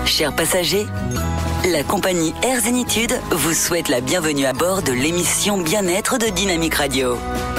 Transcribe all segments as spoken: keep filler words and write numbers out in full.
Chers passagers, la compagnie Air Zénitude vous souhaite la bienvenue à bord de l'émission Bien-être de Dynamique Radio.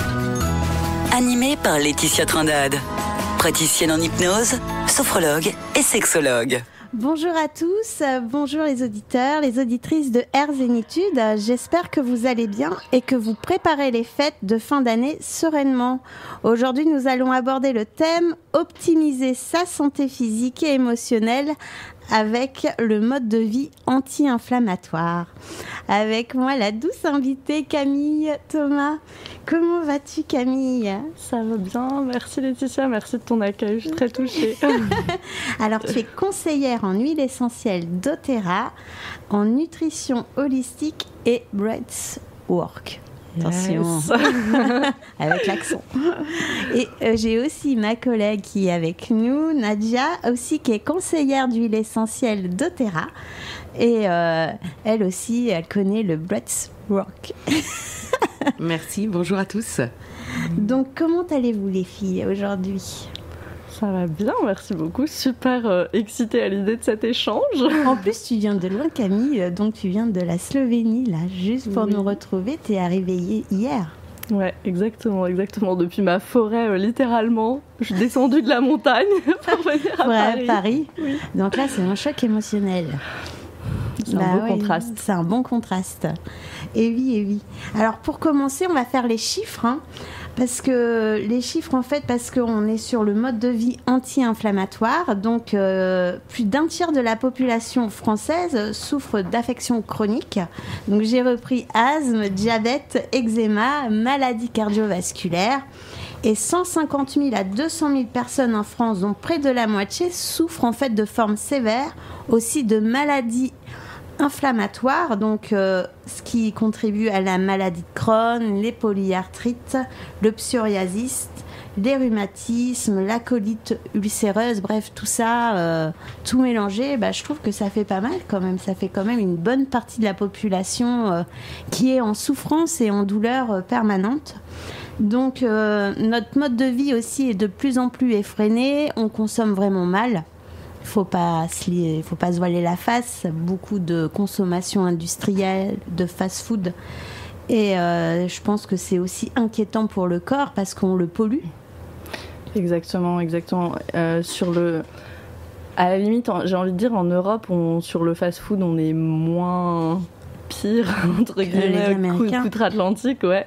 Animée par Laetitia Trindade, praticienne en hypnose, sophrologue et sexologue. Bonjour à tous, bonjour les auditeurs, les auditrices de Air Zénitude. J'espère que vous allez bien et que vous préparez les fêtes de fin d'année sereinement. Aujourd'hui, nous allons aborder le thème « Optimiser sa santé physique et émotionnelle » avec le mode de vie anti-inflammatoire. Avec moi, la douce invitée Camille Thomas. Comment vas-tu, Camille ? Ça va bien, merci Laetitia, merci de ton accueil, je suis très touchée. Alors, tu es conseillère en huile essentielle doTERRA, en nutrition holistique et breathwork. Attention, yes. Avec l'accent. Et euh, j'ai aussi ma collègue qui est avec nous, Nadia, aussi qui est conseillère d'huile essentielle doTERRA. Et euh, elle aussi, elle connaît le breathwork. Merci, bonjour à tous. Donc, comment allez-vous les filles aujourd'hui ? Ça va bien, merci beaucoup. Super euh, excitée à l'idée de cet échange. En plus, tu viens de loin, Camille, donc tu viens de la Slovénie, là, juste pour oui. nous retrouver. Tu es arrivée hier. Ouais, exactement, exactement. Depuis ma forêt, euh, littéralement, je suis descendue de la montagne pour venir à ouais, Paris. Paris. Oui. Donc là, c'est un choc émotionnel. C'est bah un beau ouais, contraste. C'est un bon contraste. Et oui, et oui. Alors, pour commencer, on va faire les chiffres, hein, parce que les chiffres, en fait, parce qu'on est sur le mode de vie anti-inflammatoire. Donc, euh, plus d'un tiers de la population française souffre d'affections chroniques. Donc, j'ai repris asthme, diabète, eczéma, maladies cardiovasculaires. Et cent cinquante mille à deux cent mille personnes en France, dont près de la moitié, souffrent en fait de formes sévères, aussi de maladies inflammatoires, donc euh, ce qui contribue à la maladie de Crohn, les polyarthrites, le psoriasis, les rhumatismes, la colite ulcéreuse, bref, tout ça, euh, tout mélangé, bah, je trouve que ça fait pas mal quand même. Ça fait quand même une bonne partie de la population euh, qui est en souffrance et en douleur euh, permanente. Donc, euh, notre mode de vie aussi est de plus en plus effréné. On consomme vraiment mal. Il ne faut pas se, faut pas se voiler la face. Beaucoup de consommation industrielle, de fast-food. Et euh, je pense que c'est aussi inquiétant pour le corps parce qu'on le pollue. Exactement, exactement. Euh, sur le... À la limite, j'ai envie de dire, en Europe, on, sur le fast-food, on est moins... pire, entre guillemets, outre-Atlantique, ouais.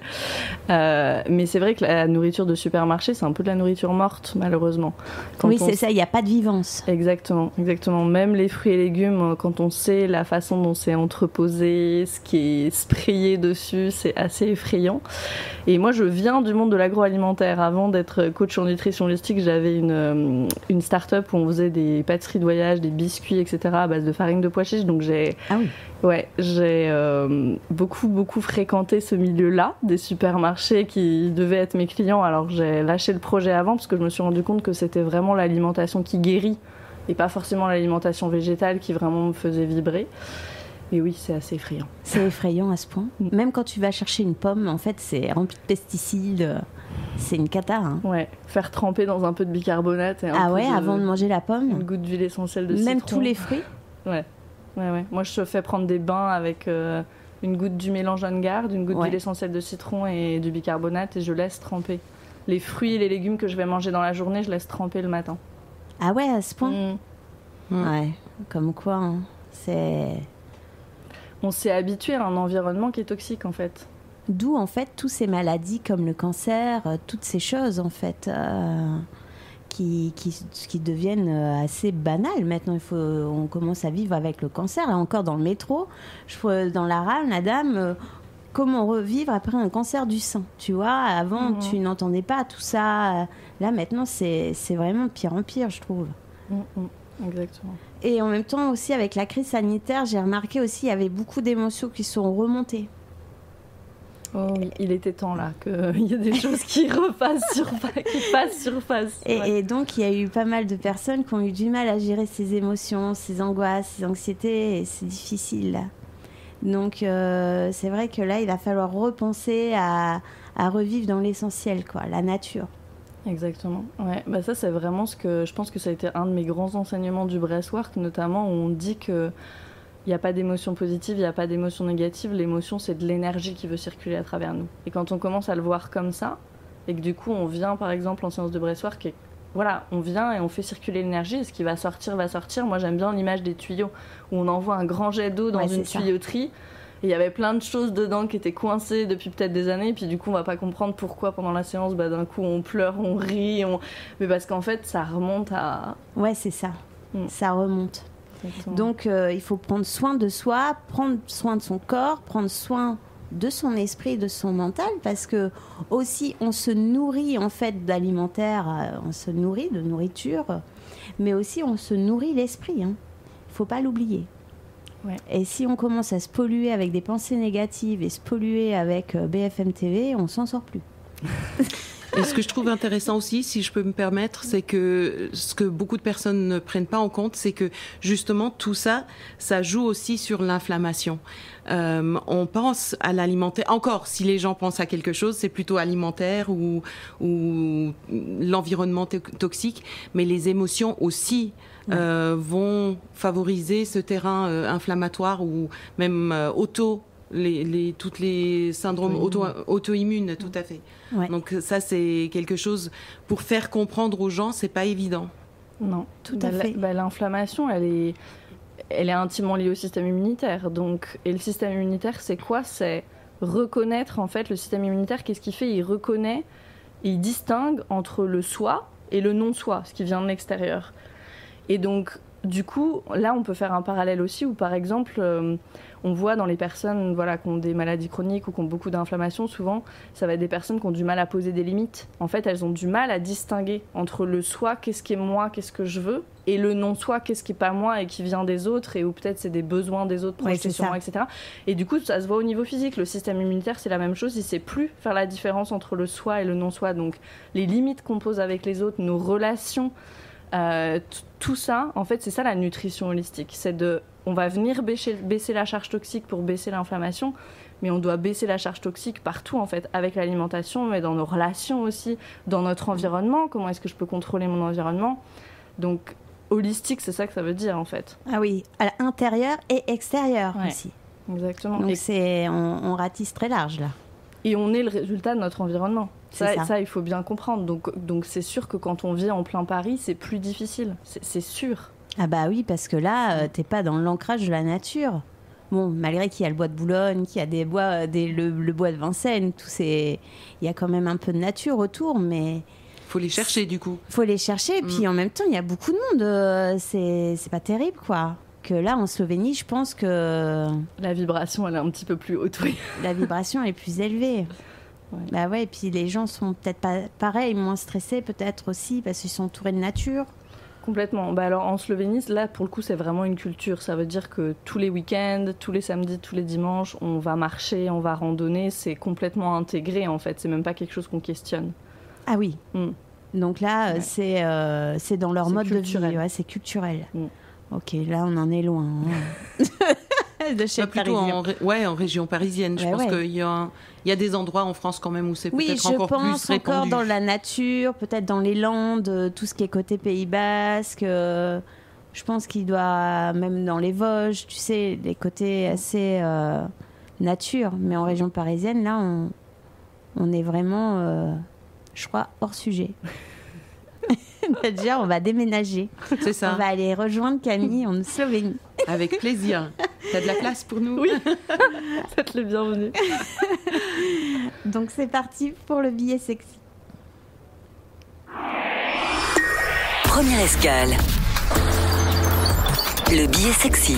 Euh, mais c'est vrai que la nourriture de supermarché, c'est un peu de la nourriture morte, malheureusement. Quand oui, on... c'est ça, il n'y a pas de vivance. Exactement, exactement. Même les fruits et légumes, quand on sait la façon dont c'est entreposé, ce qui est sprayé dessus, c'est assez effrayant. Et moi, je viens du monde de l'agroalimentaire. Avant d'être coach en nutrition holistique, j'avais une, une start-up où on faisait des pâtisseries de voyage, des biscuits, et cetera, à base de farine de pois chiches. Donc j'ai... Ah oui. Ouais, j'ai euh, beaucoup, beaucoup fréquenté ce milieu-là, des supermarchés qui devaient être mes clients. Alors j'ai lâché le projet avant parce que je me suis rendu compte que c'était vraiment l'alimentation qui guérit et pas forcément l'alimentation végétale qui vraiment me faisait vibrer. Et oui, c'est assez effrayant. C'est effrayant à ce point. Même quand tu vas chercher une pomme, en fait, c'est rempli de pesticides. C'est une cata. Hein. Ouais, faire tremper dans un peu de bicarbonate. Et un ah peu ouais, de, avant de manger la pomme. Une goutte d'huile essentielle de citron. Même tous les fruits. Ouais. Ouais, ouais. Moi, je fais prendre des bains avec euh, une goutte du mélange en garde, une goutte ouais. d'huile essentielle de citron et du bicarbonate et je laisse tremper. Les fruits et les légumes que je vais manger dans la journée, je laisse tremper le matin. Ah ouais, à ce point mmh. Mmh. Ouais, comme quoi, hein. C'est... On s'est habitué à un environnement qui est toxique, en fait. D'où, en fait, toutes ces maladies comme le cancer, euh, toutes ces choses, en fait... Euh... Qui, qui, qui deviennent assez banales. Maintenant, il faut, on commence à vivre avec le cancer. Et encore dans le métro, je, dans la rame, la dame, euh, comment revivre après un cancer du sein. Tu vois, avant, mmh. tu n'entendais pas tout ça. Là, maintenant, c'est, c'est vraiment pire en pire, je trouve. Mmh. Exactement. Et en même temps, aussi, avec la crise sanitaire, j'ai remarqué aussi qu'il y avait beaucoup d'émotions qui sont remontées. Oh oui, il était temps là qu'il y ait des choses qui repassent surface, qui passent surface. Et, ouais. et donc il y a eu pas mal de personnes qui ont eu du mal à gérer ces émotions, ces angoisses, ces anxiétés, et c'est difficile. Donc euh, c'est vrai que là il va falloir repenser à, à revivre dans l'essentiel, quoi, la nature. Exactement. Ouais. Bah ça, c'est vraiment ce que je pense que ça a été un de mes grands enseignements du breathwork, notamment où on dit que il n'y a pas d'émotion positive, il n'y a pas d'émotion négative. L'émotion, c'est de l'énergie qui veut circuler à travers nous. Et quand on commence à le voir comme ça, et que du coup, on vient, par exemple, en séance de breathwork, et voilà, on vient et on fait circuler l'énergie, et ce qui va sortir, va sortir. Moi, j'aime bien l'image des tuyaux, où on envoie un grand jet d'eau dans ouais, une tuyauterie, et il y avait plein de choses dedans qui étaient coincées depuis peut-être des années, et puis du coup, on va pas comprendre pourquoi, pendant la séance, bah, d'un coup, on pleure, on rit, on... mais parce qu'en fait, ça remonte à... Ouais, c'est ça. Mm. Ça remonte. Exactement. Donc, euh, il faut prendre soin de soi, prendre soin de son corps, prendre soin de son esprit, de son mental, parce que aussi, on se nourrit en fait d'alimentaire, euh, on se nourrit de nourriture, mais aussi on se nourrit l'esprit. Il hein. ne faut pas l'oublier. Ouais. Et si on commence à se polluer avec des pensées négatives et se polluer avec euh, B F M T V, on s'en sort plus. Et ce que je trouve intéressant aussi, si je peux me permettre, c'est que ce que beaucoup de personnes ne prennent pas en compte, c'est que justement tout ça, ça joue aussi sur l'inflammation. Euh, on pense à l'alimentaire. Encore, si les gens pensent à quelque chose, c'est plutôt alimentaire ou, ou l'environnement to- toxique, mais les émotions aussi euh, vont favoriser ce terrain euh, inflammatoire ou même euh, auto. Les, les, toutes les syndromes auto, auto-immunes, tout à fait. Ouais. Donc ça, c'est quelque chose, pour faire comprendre aux gens, c'est pas évident. Non, tout bah, à fait. La, bah, l'inflammation, elle est, elle est intimement liée au système immunitaire. Donc, et le système immunitaire, c'est quoi ? C'est reconnaître, en fait, le système immunitaire, qu'est-ce qu'il fait ? Il reconnaît, il distingue entre le soi et le non-soi, ce qui vient de l'extérieur. Et donc, du coup, là, on peut faire un parallèle aussi où, par exemple, euh, on voit dans les personnes voilà, qui ont des maladies chroniques ou qui ont beaucoup d'inflammation, souvent, ça va être des personnes qui ont du mal à poser des limites. En fait, elles ont du mal à distinguer entre le soi, qu'est-ce qui est moi, qu'est-ce que je veux, et le non-soi, qu'est-ce qui n'est pas moi et qui vient des autres, et où peut-être c'est des besoins des autres projetés ouais, sur moi, et cetera. Et du coup, ça se voit au niveau physique. Le système immunitaire, c'est la même chose. Il ne sait plus faire la différence entre le soi et le non-soi. Donc, les limites qu'on pose avec les autres, nos relations, Euh, t- tout ça, en fait, c'est ça la nutrition holistique. C'est de, on va venir baisser, baisser la charge toxique pour baisser l'inflammation, mais on doit baisser la charge toxique partout, en fait, avec l'alimentation, mais dans nos relations aussi, dans notre environnement. Comment est-ce que je peux contrôler mon environnement ? Donc, holistique, c'est ça que ça veut dire, en fait. Ah oui, à l'intérieur et extérieur ouais, aussi. Exactement. Donc, et, c'est, on, on ratisse très large, là. Et on est le résultat de notre environnement. Ça, ça. ça, il faut bien comprendre. Donc, donc, c'est sûr que quand on vit en plein Paris, c'est plus difficile. C'est, c'est sûr. Ah bah oui, parce que là, euh, t'es pas dans l'ancrage de la nature. Bon, malgré qu'il y a le bois de Boulogne, qu'il y a des bois, des, le, le bois de Vincennes, tout c'est, il y a quand même un peu de nature autour, mais faut les chercher du coup. Faut les chercher, et mm. puis en même temps, il y a beaucoup de monde. Euh, c'est, c'est pas terrible, quoi. Que là, en Slovénie, je pense que la vibration, elle est un petit peu plus haute, oui. La vibration elle est plus élevée. Ouais. Bah ouais, et puis les gens sont peut-être pas pareil, moins stressés peut-être aussi parce qu'ils sont entourés de nature. Complètement. Bah alors en Slovénie, là pour le coup, c'est vraiment une culture. Ça veut dire que tous les week-ends, tous les samedis, tous les dimanches, on va marcher, on va randonner. C'est complètement intégré en fait. C'est même pas quelque chose qu'on questionne. Ah oui. Mm. Donc là, ouais. c'est euh, c'est dans leur c'est mode culturel. de vie. Ouais, c'est culturel. Mm. Ok, là on en est loin. Hein. De chez plutôt en, ré... ouais, en région parisienne. Je ouais, pense ouais. qu'il y a, un... il y a des endroits en France quand même où c'est oui, peut-être encore plus répandu. Oui, je pense encore dans la nature, peut-être dans les Landes, tout ce qui est côté Pays Basque. Euh, je pense qu'il doit, même dans les Vosges, tu sais, les côtés assez euh, nature. Mais en région parisienne, là, on, on est vraiment, euh, je crois, hors sujet. Déjà, on va déménager. C'est ça. On va aller rejoindre Camille en Slovénie. Avec plaisir. T'as de la place pour nous ? Oui. Vous êtes les bienvenus. Donc c'est parti pour le billet sexy. Première escale. Le billet sexy.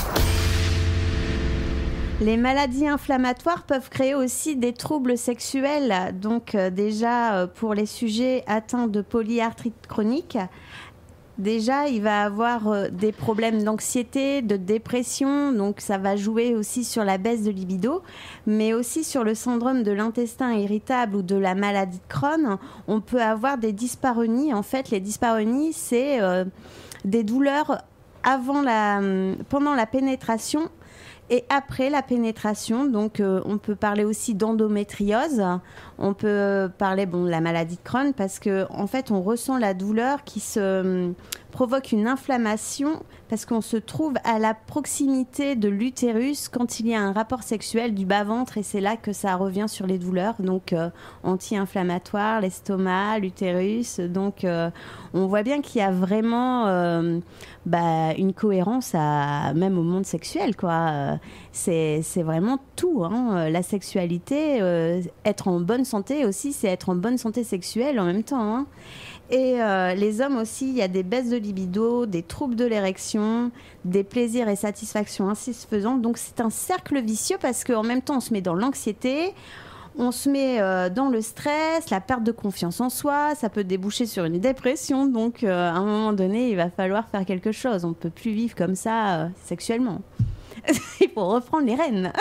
Les maladies inflammatoires peuvent créer aussi des troubles sexuels. Donc euh, déjà, euh, pour les sujets atteints de polyarthrite chronique, déjà, il va avoir euh, des problèmes d'anxiété, de dépression. Donc ça va jouer aussi sur la baisse de libido, mais aussi sur le syndrome de l'intestin irritable ou de la maladie de Crohn. On peut avoir des dyspareunies. En fait, les dyspareunies, c'est euh, des douleurs avant la, pendant la pénétration, Et après la pénétration, donc euh, on peut parler aussi d'endométriose, on peut parler bon, de la maladie de Crohn parce qu'en en fait on ressent la douleur qui se euh, provoque une inflammation parce qu'on se trouve à la proximité de l'utérus quand il y a un rapport sexuel du bas-ventre et c'est là que ça revient sur les douleurs, donc euh, anti-inflammatoire, l'estomac, l'utérus, donc euh, on voit bien qu'il y a vraiment euh, bah, une cohérence à, même au monde sexuel, quoi. C'est, c'est vraiment tout, hein. La sexualité, euh, être en bonne santé aussi, c'est être en bonne santé sexuelle en même temps, hein. Et euh, les hommes aussi, il y a des baisses de libido, des troubles de l'érection, des plaisirs et satisfactions insatisfaisantes. Donc c'est un cercle vicieux parce qu'en même temps, on se met dans l'anxiété, on se met euh, dans le stress, la perte de confiance en soi, ça peut déboucher sur une dépression. Donc euh, à un moment donné, il va falloir faire quelque chose. On ne peut plus vivre comme ça euh, sexuellement. Il faut reprendre les rênes.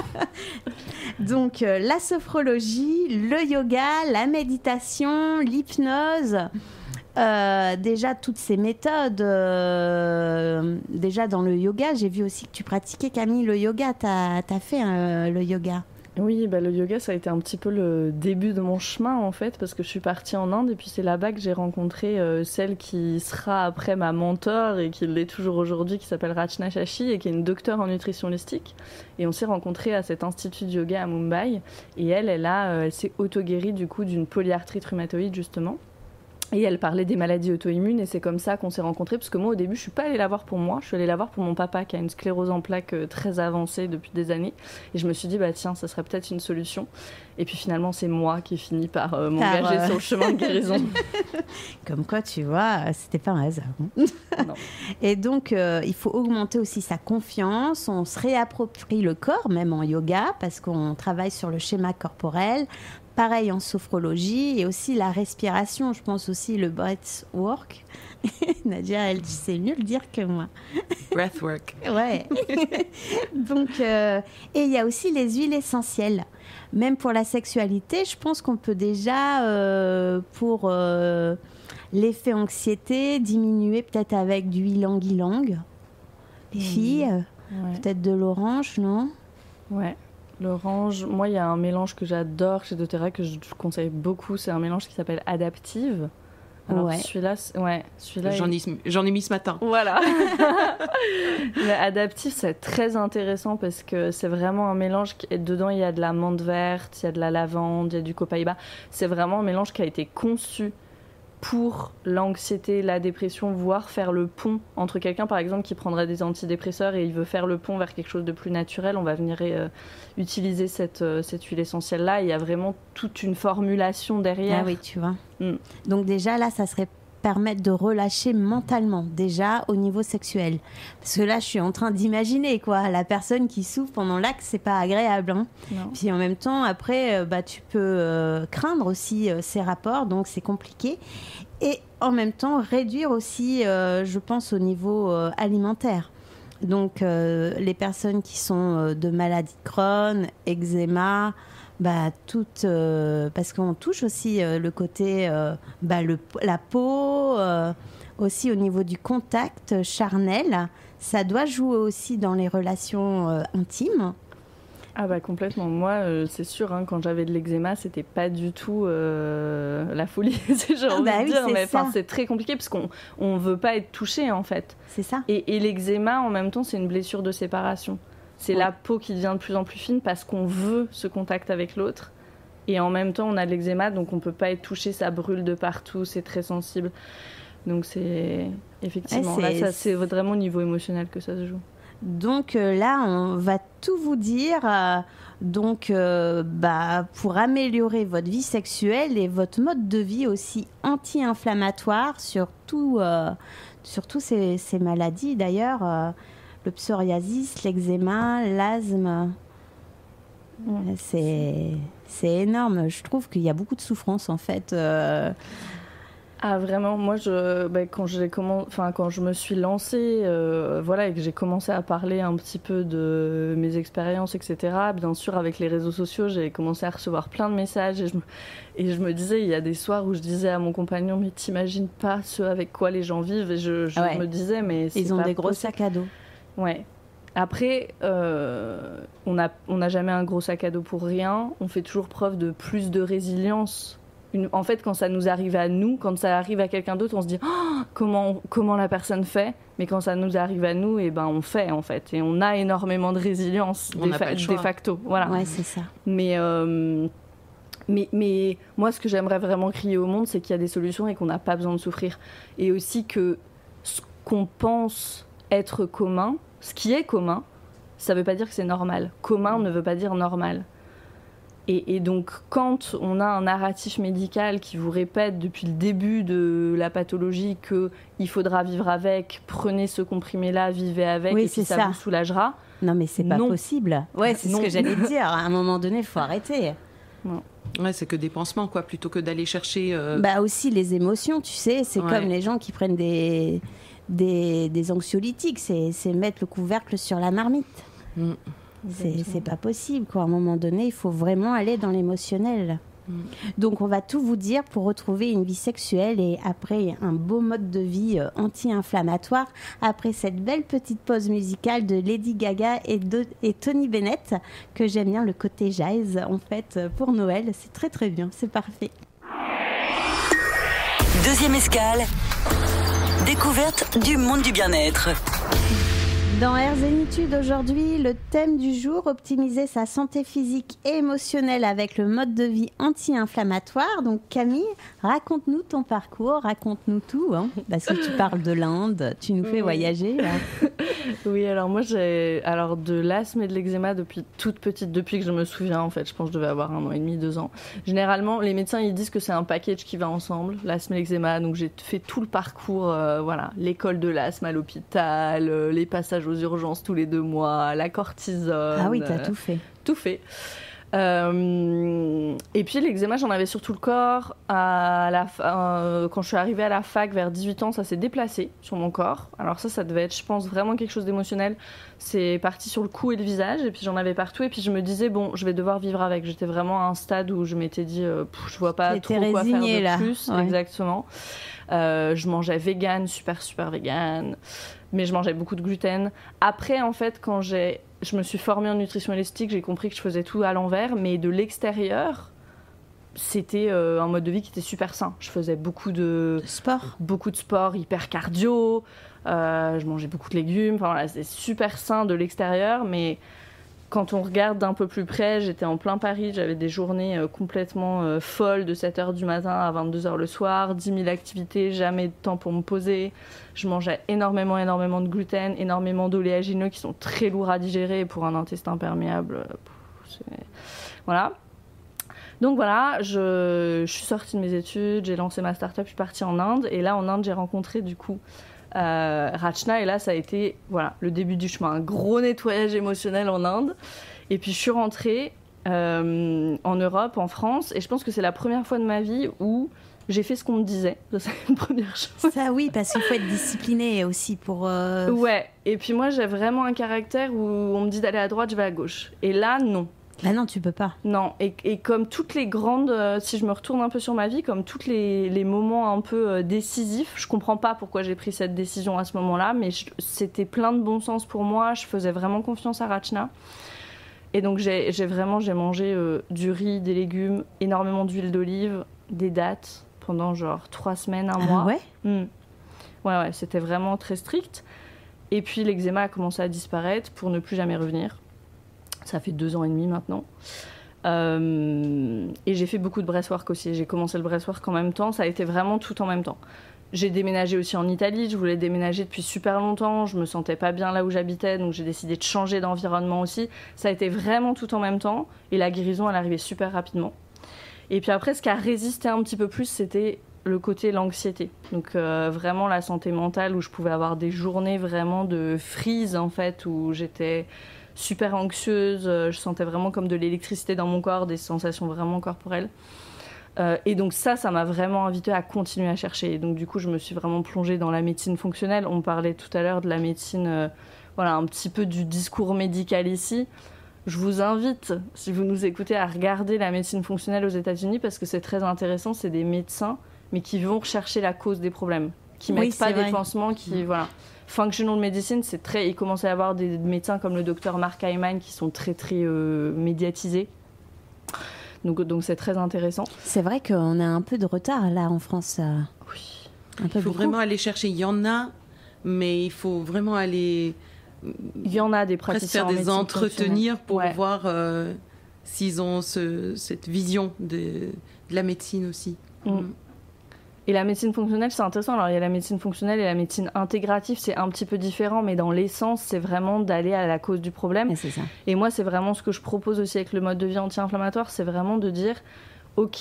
Donc, euh, la sophrologie, le yoga, la méditation, l'hypnose, euh, déjà toutes ces méthodes. Euh, déjà dans le yoga, j'ai vu aussi que tu pratiquais, Camille, le yoga. Tu as fait euh, le yoga. Oui, bah, le yoga, ça a été un petit peu le début de mon chemin, en fait, parce que je suis partie en Inde et puis c'est là-bas que j'ai rencontré euh, celle qui sera après ma mentor et qui l'est toujours aujourd'hui, qui s'appelle Rachna Shashi et qui est une docteure en nutrition holistique. Et on s'est rencontrés à cet institut de yoga à Mumbai. Et elle, elle, a, euh, elle s'est auto-guérie du coup d'une polyarthrite rhumatoïde, justement. Et elle parlait des maladies auto-immunes et c'est comme ça qu'on s'est rencontrés, parce que moi au début je suis pas allée la voir pour moi, je suis allée la voir pour mon papa qui a une sclérose en plaques très avancée depuis des années et je me suis dit bah tiens ça serait peut-être une solution et puis finalement c'est moi qui finis par euh, m'engager euh... sur le chemin de guérison. Comme quoi tu vois c'était pas un hasard. Non. Et donc euh, il faut augmenter aussi sa confiance, on se réapproprie le corps même en yoga parce qu'on travaille sur le schéma corporel. Pareil en sophrologie et aussi la respiration, je pense aussi le breathwork. Nadia, elle sait mieux le dire que moi. Breathwork. Ouais. Donc, euh, et il y a aussi les huiles essentielles. Même pour la sexualité, je pense qu'on peut déjà, euh, pour euh, l'effet anxiété, diminuer peut-être avec du ylang-ylang. Les filles, mmh. ouais. Peut-être de l'orange, non ? Ouais. L'orange, moi il y a un mélange que j'adore chez doTERRA que je conseille beaucoup, c'est un mélange qui s'appelle Adaptive. Alors ouais. celui-là, ouais, celui-là j'en, ai, j'en ai mis ce matin. Voilà. Le Adaptive, c'est très intéressant parce que c'est vraiment un mélange qui, dedans il y a de la menthe verte, il y a de la lavande, il y a du copaïba. C'est vraiment un mélange qui a été conçu pour l'anxiété, la dépression, voire faire le pont entre quelqu'un par exemple qui prendrait des antidépresseurs et il veut faire le pont vers quelque chose de plus naturel, on va venir euh, utiliser cette, euh, cette huile essentielle là, il y a vraiment toute une formulation derrière. Ah oui, tu vois. Mm. Donc déjà là ça serait permettre de relâcher mentalement déjà au niveau sexuel, parce que là je suis en train d'imaginer quoi, la personne qui souffre pendant l'acte, c'est pas agréable, hein. Puis en même temps après bah tu peux euh, craindre aussi euh, ces rapports, donc c'est compliqué, et en même temps réduire aussi euh, je pense au niveau euh, alimentaire. Donc euh, les personnes qui sont euh, de maladie de Crohn, eczéma, bah, toutes, euh, parce qu'on touche aussi euh, le côté, euh, bah, le, la peau, euh, aussi au niveau du contact charnel, ça doit jouer aussi dans les relations euh, intimes. Ah bah complètement, moi euh, c'est sûr, hein, quand j'avais de l'eczéma, c'était pas du tout euh, la folie, c'est j'ai envie bah de oui, dire, c'est mais ça. C'est très compliqué parce qu'on on veut pas être touché en fait. C'est ça. Et, et l'eczéma en même temps c'est une blessure de séparation. C'est ouais. La peau qui devient de plus en plus fine parce qu'on veut ce contact avec l'autre. Et en même temps, on a de l'eczéma, donc on ne peut pas être touché, ça brûle de partout, c'est très sensible. Donc c'est effectivement, ouais, c'est... là, ça, c'est vraiment au niveau émotionnel que ça se joue. Donc euh, là, on va tout vous dire. Euh, donc, euh, bah, pour améliorer votre vie sexuelle et votre mode de vie aussi anti-inflammatoire sur, tout, euh, sur toutes ces, ces maladies d'ailleurs. Euh, le psoriasis, l'eczéma, l'asthme, mmh. c'est, c'est énorme. Je trouve qu'il y a beaucoup de souffrance en fait. Euh... Ah vraiment, moi je, bah, quand, j'ai comm... enfin, quand je me suis lancée euh, voilà, et que j'ai commencé à parler un petit peu de mes expériences, et cetera, bien sûr avec les réseaux sociaux, j'ai commencé à recevoir plein de messages et je me, et je me disais, il y a des soirs où je disais à mon compagnon, mais t'imagines pas ce avec quoi les gens vivent, et je, je ouais. me disais, mais c'est ils ont pas des gros possible. sacs à dos. Ouais. Après, euh, on n'a on n'a jamais un gros sac à dos pour rien. On fait toujours preuve de plus de résilience. Une, en fait, quand ça nous arrive à nous, quand ça arrive à quelqu'un d'autre, on se dit oh, comment, comment la personne fait. Mais quand ça nous arrive à nous, eh ben, on fait en fait. Et on a énormément de résilience on de, fa- fa- de facto. Voilà. Ouais, c'est ça. Mais, euh, mais, mais moi, ce que j'aimerais vraiment crier au monde, c'est qu'il y a des solutions et qu'on n'a pas besoin de souffrir. Et aussi que ce qu'on pense être commun, ce qui est commun, ça ne veut pas dire que c'est normal. Commun ne veut pas dire normal. Et, et donc, quand on a un narratif médical qui vous répète depuis le début de la pathologie qu'il faudra vivre avec, prenez ce comprimé-là, vivez avec, oui, et puis ça, ça vous soulagera. Non, mais c'est pas non. possible. Ouais, c'est non. ce que j'allais dire. À un moment donné, il faut arrêter. Non. Ouais, c'est que des pansements, quoi, plutôt que d'aller chercher... Euh... Bah aussi, les émotions, tu sais, c'est ouais. comme les gens qui prennent des, des, des anxiolytiques, c'est, c'est mettre le couvercle sur la marmite. Mm. C'est, c'est pas possible, quoi. À un moment donné, il faut vraiment aller dans l'émotionnel. Mm. Donc, on va tout vous dire pour retrouver une vie sexuelle et après un beau mode de vie euh, anti-inflammatoire. Après cette belle petite pause musicale de Lady Gaga et, de, et Tony Bennett, que j'aime bien le côté jazz, en fait, pour Noël. C'est très, très bien. C'est parfait. Deuxième escale, découverte du monde du bien-être. Dans Herzenitude aujourd'hui, le thème du jour, optimiser sa santé physique et émotionnelle avec le mode de vie anti-inflammatoire. Donc Camille, raconte-nous ton parcours, raconte-nous tout, hein, parce que tu parles de l'Inde, tu nous fais voyager. Là. Oui, alors moi j'ai alors de l'asthme et de l'eczéma depuis toute petite, depuis que je me souviens en fait, je pense que je devais avoir un an et demi, deux ans. Généralement, les médecins ils disent que c'est un package qui va ensemble, l'asthme et l'eczéma, donc j'ai fait tout le parcours, euh, voilà, l'école de l'asthme à l'hôpital, euh, les passages aux urgences tous les deux mois, la cortisone. Ah oui, t'as tout fait. Tout fait. Euh, et puis l'eczéma, j'en avais sur tout le corps. À la, euh, quand je suis arrivée à la fac vers dix-huit ans, ça s'est déplacé sur mon corps. Alors ça, ça devait être, je pense, vraiment quelque chose d'émotionnel. C'est parti sur le cou et le visage, et puis j'en avais partout. Et puis je me disais, bon, je vais devoir vivre avec. J'étais vraiment à un stade où je m'étais dit, euh, pff, je vois pas T'étais trop quoi faire de là. plus. Ouais. Exactement. Euh, je mangeais vegan, super, super vegan. Mais je mangeais beaucoup de gluten. Après, en fait, quand j'ai... je me suis formée en nutrition holistique, j'ai compris que je faisais tout à l'envers, mais de l'extérieur, c'était euh, un mode de vie qui était super sain. Je faisais beaucoup de, de sport, beaucoup de sport, hyper cardio, euh, je mangeais beaucoup de légumes, enfin voilà, c'était super sain de l'extérieur, mais quand on regarde d'un peu plus près, j'étais en plein Paris, j'avais des journées euh, complètement euh, folles de sept heures du matin à vingt-deux heures le soir, dix mille activités, jamais de temps pour me poser. Je mangeais énormément, énormément de gluten, énormément d'oléagineux qui sont très lourds à digérer pour un intestin perméable. C'est... Voilà. Donc voilà, je, je suis sortie de mes études, j'ai lancé ma start-up, je suis partie en Inde. Et là, en Inde, j'ai rencontré du coup euh, Rachna. Et là, ça a été voilà, le début du chemin. Un gros nettoyage émotionnel en Inde. Et puis, je suis rentrée euh, en Europe, en France. Et je pense que c'est la première fois de ma vie où j'ai fait ce qu'on me disait. Ça, c'est une première chose. Ça, oui, parce qu'il faut être discipliné aussi pour... Euh... Ouais. Et puis moi, j'ai vraiment un caractère où on me dit d'aller à droite, je vais à gauche. Et là, non. Bah non, tu peux pas. Non, et, et comme toutes les grandes, euh, si je me retourne un peu sur ma vie, comme tous les, les moments un peu euh, décisifs, je comprends pas pourquoi j'ai pris cette décision à ce moment-là, mais je, c'était plein de bon sens pour moi, je faisais vraiment confiance à Rachna. Et donc j'ai, j'ai vraiment j'ai mangé euh, du riz, des légumes, énormément d'huile d'olive, des dattes pendant genre trois semaines, un mois. Ah ouais mmh. Ouais, ouais, c'était vraiment très strict. Et puis l'eczéma a commencé à disparaître pour ne plus jamais revenir. Ça fait deux ans et demi maintenant. Euh, et j'ai fait beaucoup de breathwork aussi. J'ai commencé le breathwork en même temps. Ça a été vraiment tout en même temps. J'ai déménagé aussi en Italie. Je voulais déménager depuis super longtemps. Je me sentais pas bien là où j'habitais. Donc j'ai décidé de changer d'environnement aussi. Ça a été vraiment tout en même temps. Et la guérison, elle arrivait super rapidement. Et puis après, ce qui a résisté un petit peu plus, c'était le côté l'anxiété. Donc euh, vraiment la santé mentale, où je pouvais avoir des journées vraiment de freeze en fait, où j'étais super anxieuse, je sentais vraiment comme de l'électricité dans mon corps, des sensations vraiment corporelles. Euh, et donc ça, ça m'a vraiment invitée à continuer à chercher. Et donc du coup, je me suis vraiment plongée dans la médecine fonctionnelle. On parlait tout à l'heure de la médecine, euh, voilà, un petit peu du discours médical ici. Je vous invite, si vous nous écoutez, à regarder la médecine fonctionnelle aux États-Unis parce que c'est très intéressant. C'est des médecins, mais qui vont rechercher la cause des problèmes, qui mettent oui, pas des vrai. pansements, qui, mmh. voilà. Functional medicine, c'est très, il commence à y avoir des médecins comme le docteur Mark Hyman qui sont très très euh, médiatisés. Donc, donc c'est très intéressant. C'est vrai qu'on a un peu de retard là en France. Euh, oui. Un peu il faut beaucoup. vraiment aller chercher. Il y en a, mais il faut vraiment aller. Il y en a des presque praticiens faire en des médecine entretenir pour ouais. voir euh, s'ils ont ce, cette vision de, de la médecine aussi. Mm. Mm. Et la médecine fonctionnelle, c'est intéressant. Alors, il y a la médecine fonctionnelle et la médecine intégrative, c'est un petit peu différent, mais dans l'essence, c'est vraiment d'aller à la cause du problème. Et, c'est ça. Et moi, c'est vraiment ce que je propose aussi avec le mode de vie anti-inflammatoire, c'est vraiment de dire, ok,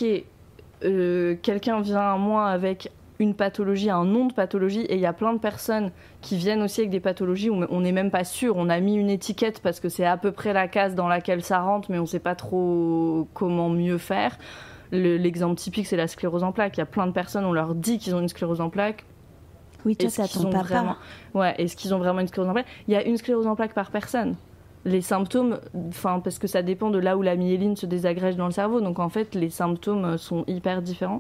euh, quelqu'un vient à moi avec une pathologie, un nom de pathologie, et il y a plein de personnes qui viennent aussi avec des pathologies où on n'est même pas sûr, on a mis une étiquette parce que c'est à peu près la case dans laquelle ça rentre, mais on ne sait pas trop comment mieux faire. Le, l'exemple typique, c'est la sclérose en plaques. Il y a plein de personnes, on leur dit qu'ils ont une sclérose en plaques. Oui, toi, est-ce ça qu'ils tombe ont pas vraiment... Ouais, est-ce qu'ils ont vraiment une sclérose en plaques ? Il y a une sclérose en plaques par personne. Les symptômes, enfin, parce que ça dépend de là où la myéline se désagrège dans le cerveau. Donc, en fait, les symptômes sont hyper différents.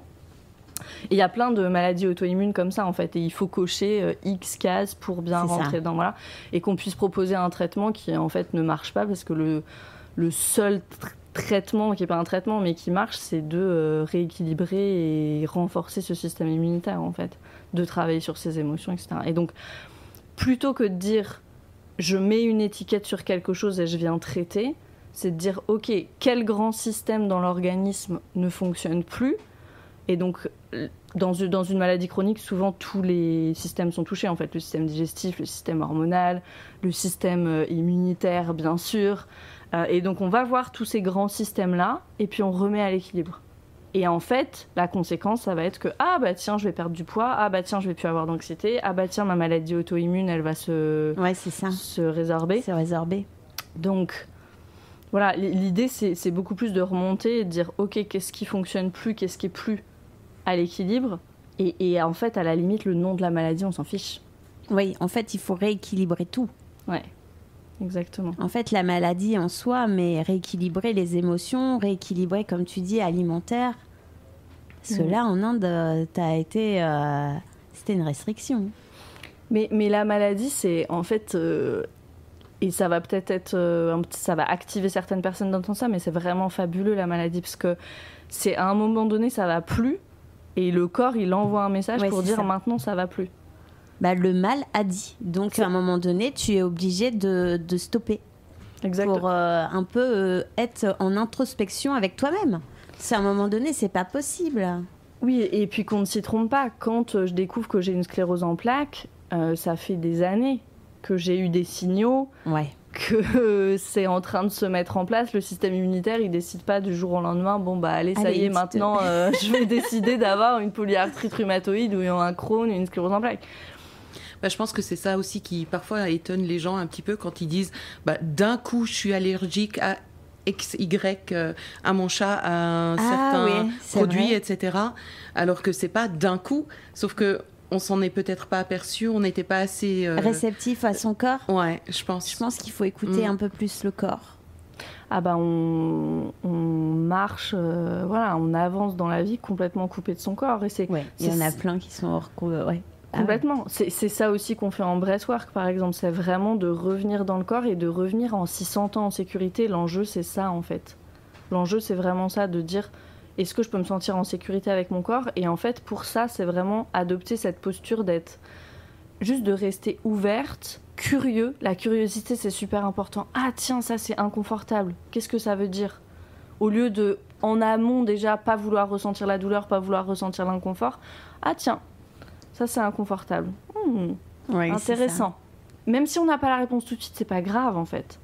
Et il y a plein de maladies auto-immunes comme ça, en fait. Et il faut cocher euh, X cases pour bien c'est rentrer ça. dedans. Voilà. Et qu'on puisse proposer un traitement qui, en fait, ne marche pas parce que le, le seul... Tr- traitement, qui n'est pas un traitement, mais qui marche, c'est de euh, rééquilibrer et renforcer ce système immunitaire, en fait, de travailler sur ses émotions, et cetera. Et donc, plutôt que de dire je mets une étiquette sur quelque chose et je viens traiter, c'est de dire ok, quel grand système dans l'organisme ne fonctionne plus. Et donc, dans, dans une maladie chronique, souvent tous les systèmes sont touchés, en fait, le système digestif, le système hormonal, le système immunitaire, bien sûr. Euh, et donc, on va voir tous ces grands systèmes-là, et puis on remet à l'équilibre. Et en fait, la conséquence, ça va être que ah bah tiens, je vais perdre du poids, ah bah tiens, je vais plus avoir d'anxiété, ah bah tiens, ma maladie auto-immune, elle va se, ouais, c'est ça. se résorber. Se résorber. Donc, voilà, l'idée, c'est, c'est beaucoup plus de remonter et de dire ok, qu'est-ce qui fonctionne plus, qu'est-ce qui est plus à l'équilibre, et, et en fait, à la limite, le nom de la maladie, on s'en fiche. Oui, en fait, il faut rééquilibrer tout. Ouais, exactement. En fait, la maladie en soi, mais rééquilibrer les émotions, rééquilibrer, comme tu dis, alimentaire. Parce que Mmh. là, en Inde, t'as été... Euh, c'était une restriction. Mais, mais la maladie, c'est en fait... Euh, et ça va peut-être être... Euh, un petit, ça va activer certaines personnes d'entendre ça, mais c'est vraiment fabuleux, la maladie, parce que c'est à un moment donné, ça va plus, et le corps, il envoie un message ouais, pour dire ça. maintenant, ça va plus. Bah, le mal a dit. Donc, c'est... à un moment donné, tu es obligé de, de stopper. Exactement. Pour euh, un peu euh, être en introspection avec toi-même. C'est à un moment donné, c'est pas possible. Oui, et puis qu'on ne s'y trompe pas. Quand je découvre que j'ai une sclérose en plaques, euh, ça fait des années que j'ai eu des signaux, ouais. que c'est en train de se mettre en place. Le système immunitaire, il décide pas du jour au lendemain, bon bah allez, ça allez, y est, maintenant, euh, je vais décider d'avoir une polyarthrite rhumatoïde ou un Crohn, une sclérose en plaques. Bah, je pense que c'est ça aussi qui parfois étonne les gens un petit peu quand ils disent bah, d'un coup je suis allergique à X Y euh, à mon chat, à un ah, certain oui, produit, vrai. et cetera. Alors que c'est pas d'un coup, sauf que on s'en est peut-être pas aperçu, on n'était pas assez... Euh... réceptif à son corps. Ouais, je pense. Je pense qu'il faut écouter mmh. un peu plus le corps. Ah bah on, on marche, euh, voilà, on avance dans la vie complètement coupé de son corps. Et c'est, ouais, il y en a plein qui sont hors... Ouais. Complètement. Ah ouais. c'est, c'est ça aussi qu'on fait en breathwork, par exemple. C'est vraiment de revenir dans le corps et de revenir en s'y sentant en sécurité. L'enjeu, c'est ça, en fait. L'enjeu, c'est vraiment ça, de dire... Est-ce que je peux me sentir en sécurité avec mon corps ? Et en fait, pour ça, c'est vraiment adopter cette posture d'être... Juste de rester ouverte, curieux. La curiosité, c'est super important. Ah tiens, ça, c'est inconfortable. Qu'est-ce que ça veut dire ? Au lieu de, en amont, déjà, pas vouloir ressentir la douleur, pas vouloir ressentir l'inconfort. Ah tiens, ça, c'est inconfortable. Mmh, ouais, intéressant. Même si on n'a pas la réponse tout de suite, c'est pas grave, en fait.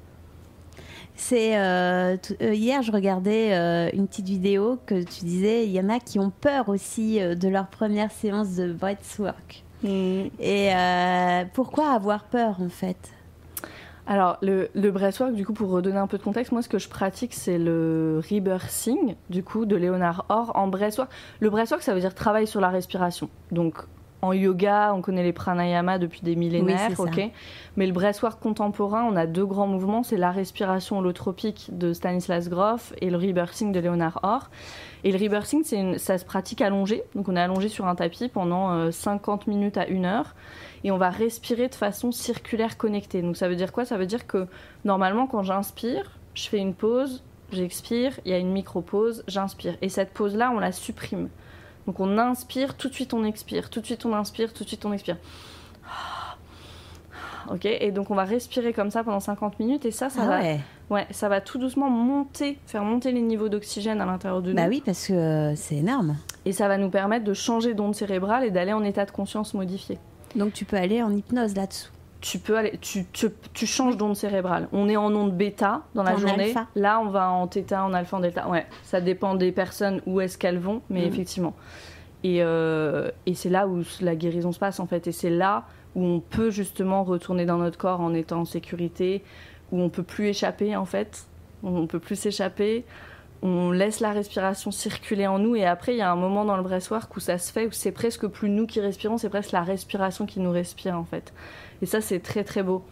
C'est euh, t- euh, hier, je regardais euh, une petite vidéo que tu disais, il y en a qui ont peur aussi euh, de leur première séance de breathwork. Mmh. Et euh, pourquoi avoir peur, en fait ? Alors, le, le breathwork, du coup, pour redonner un peu de contexte, moi, ce que je pratique, c'est le rebirthing, du coup, de Leonard Orr en breathwork. Le breathwork, ça veut dire travail sur la respiration. Donc, en yoga, on connaît les pranayama depuis des millénaires, oui, ok. Mais le breathwork contemporain, on a deux grands mouvements, c'est la respiration holotropique de Stanislas Grof et le rebirthing de Leonard Orr. Et le rebirthing, c'est une, ça se pratique allongé, donc on est allongé sur un tapis pendant euh, cinquante minutes à une heure, et on va respirer de façon circulaire connectée. Donc ça veut dire quoi ? Ça veut dire que normalement, quand j'inspire, je fais une pause, j'expire, il y a une micro-pause, j'inspire. Et cette pause-là, on la supprime. Donc on inspire, tout de suite on expire, tout de suite on inspire, tout de suite on expire. Ok, et donc on va respirer comme ça pendant cinquante minutes, et ça, ça, ah va, ouais. Ouais, ça va tout doucement monter, faire monter les niveaux d'oxygène à l'intérieur de nous. Bah oui, parce que euh, c'est énorme. Et ça va nous permettre de changer d'onde cérébrale et d'aller en état de conscience modifié. Donc tu peux aller en hypnose là-dessous. Tu peux aller, tu, tu, tu changes d'onde cérébrale. On est en onde bêta dans la en journée. Alpha. Là, on va en θ, en alpha, en delta. Ouais, ça dépend des personnes où est-ce qu'elles vont, mais mmh. effectivement. Et, euh, et c'est là où la guérison se passe en fait. Et c'est là où on peut justement retourner dans notre corps en étant en sécurité, où on peut plus échapper en fait. On peut plus s'échapper. On laisse la respiration circuler en nous, et après il y a un moment dans le breathwork où ça se fait, où c'est presque plus nous qui respirons, c'est presque la respiration qui nous respire en fait. Et ça, c'est très très beau.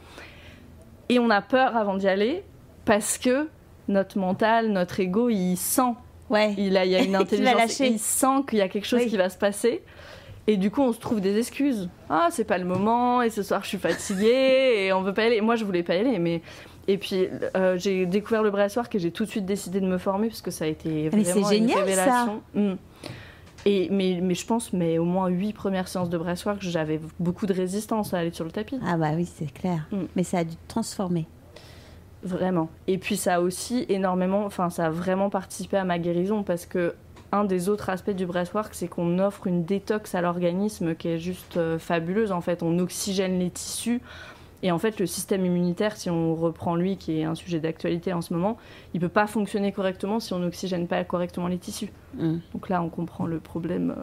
Et on a peur avant d'y aller parce que notre mental, notre ego, il sent. Ouais. Il, a, il y a une intelligence, il sent qu'il y a quelque chose oui. qui va se passer. Et du coup, on se trouve des excuses. Ah, c'est pas le moment, et ce soir je suis fatiguée, et on veut pas y aller. Moi, je voulais pas y aller, mais... Et puis, euh, j'ai découvert le breathwork et j'ai tout de suite décidé de me former parce que ça a été vraiment mais c'est génial, une révélation. Ça. Mmh. Et, mais, mais je pense, mais au moins huit premières séances de breathwork, j'avais beaucoup de résistance à aller sur le tapis. Ah bah oui, c'est clair. Mmh. Mais ça a dû te transformer. Vraiment. Et puis ça a aussi énormément, enfin ça a vraiment participé à ma guérison parce que un des autres aspects du breathwork, c'est qu'on offre une détox à l'organisme qui est juste euh, fabuleuse. En fait, on oxygène les tissus. Et en fait, le système immunitaire, si on reprend lui, qui est un sujet d'actualité en ce moment, il ne peut pas fonctionner correctement si on n'oxygène pas correctement les tissus. Mmh. Donc là, on comprend le problème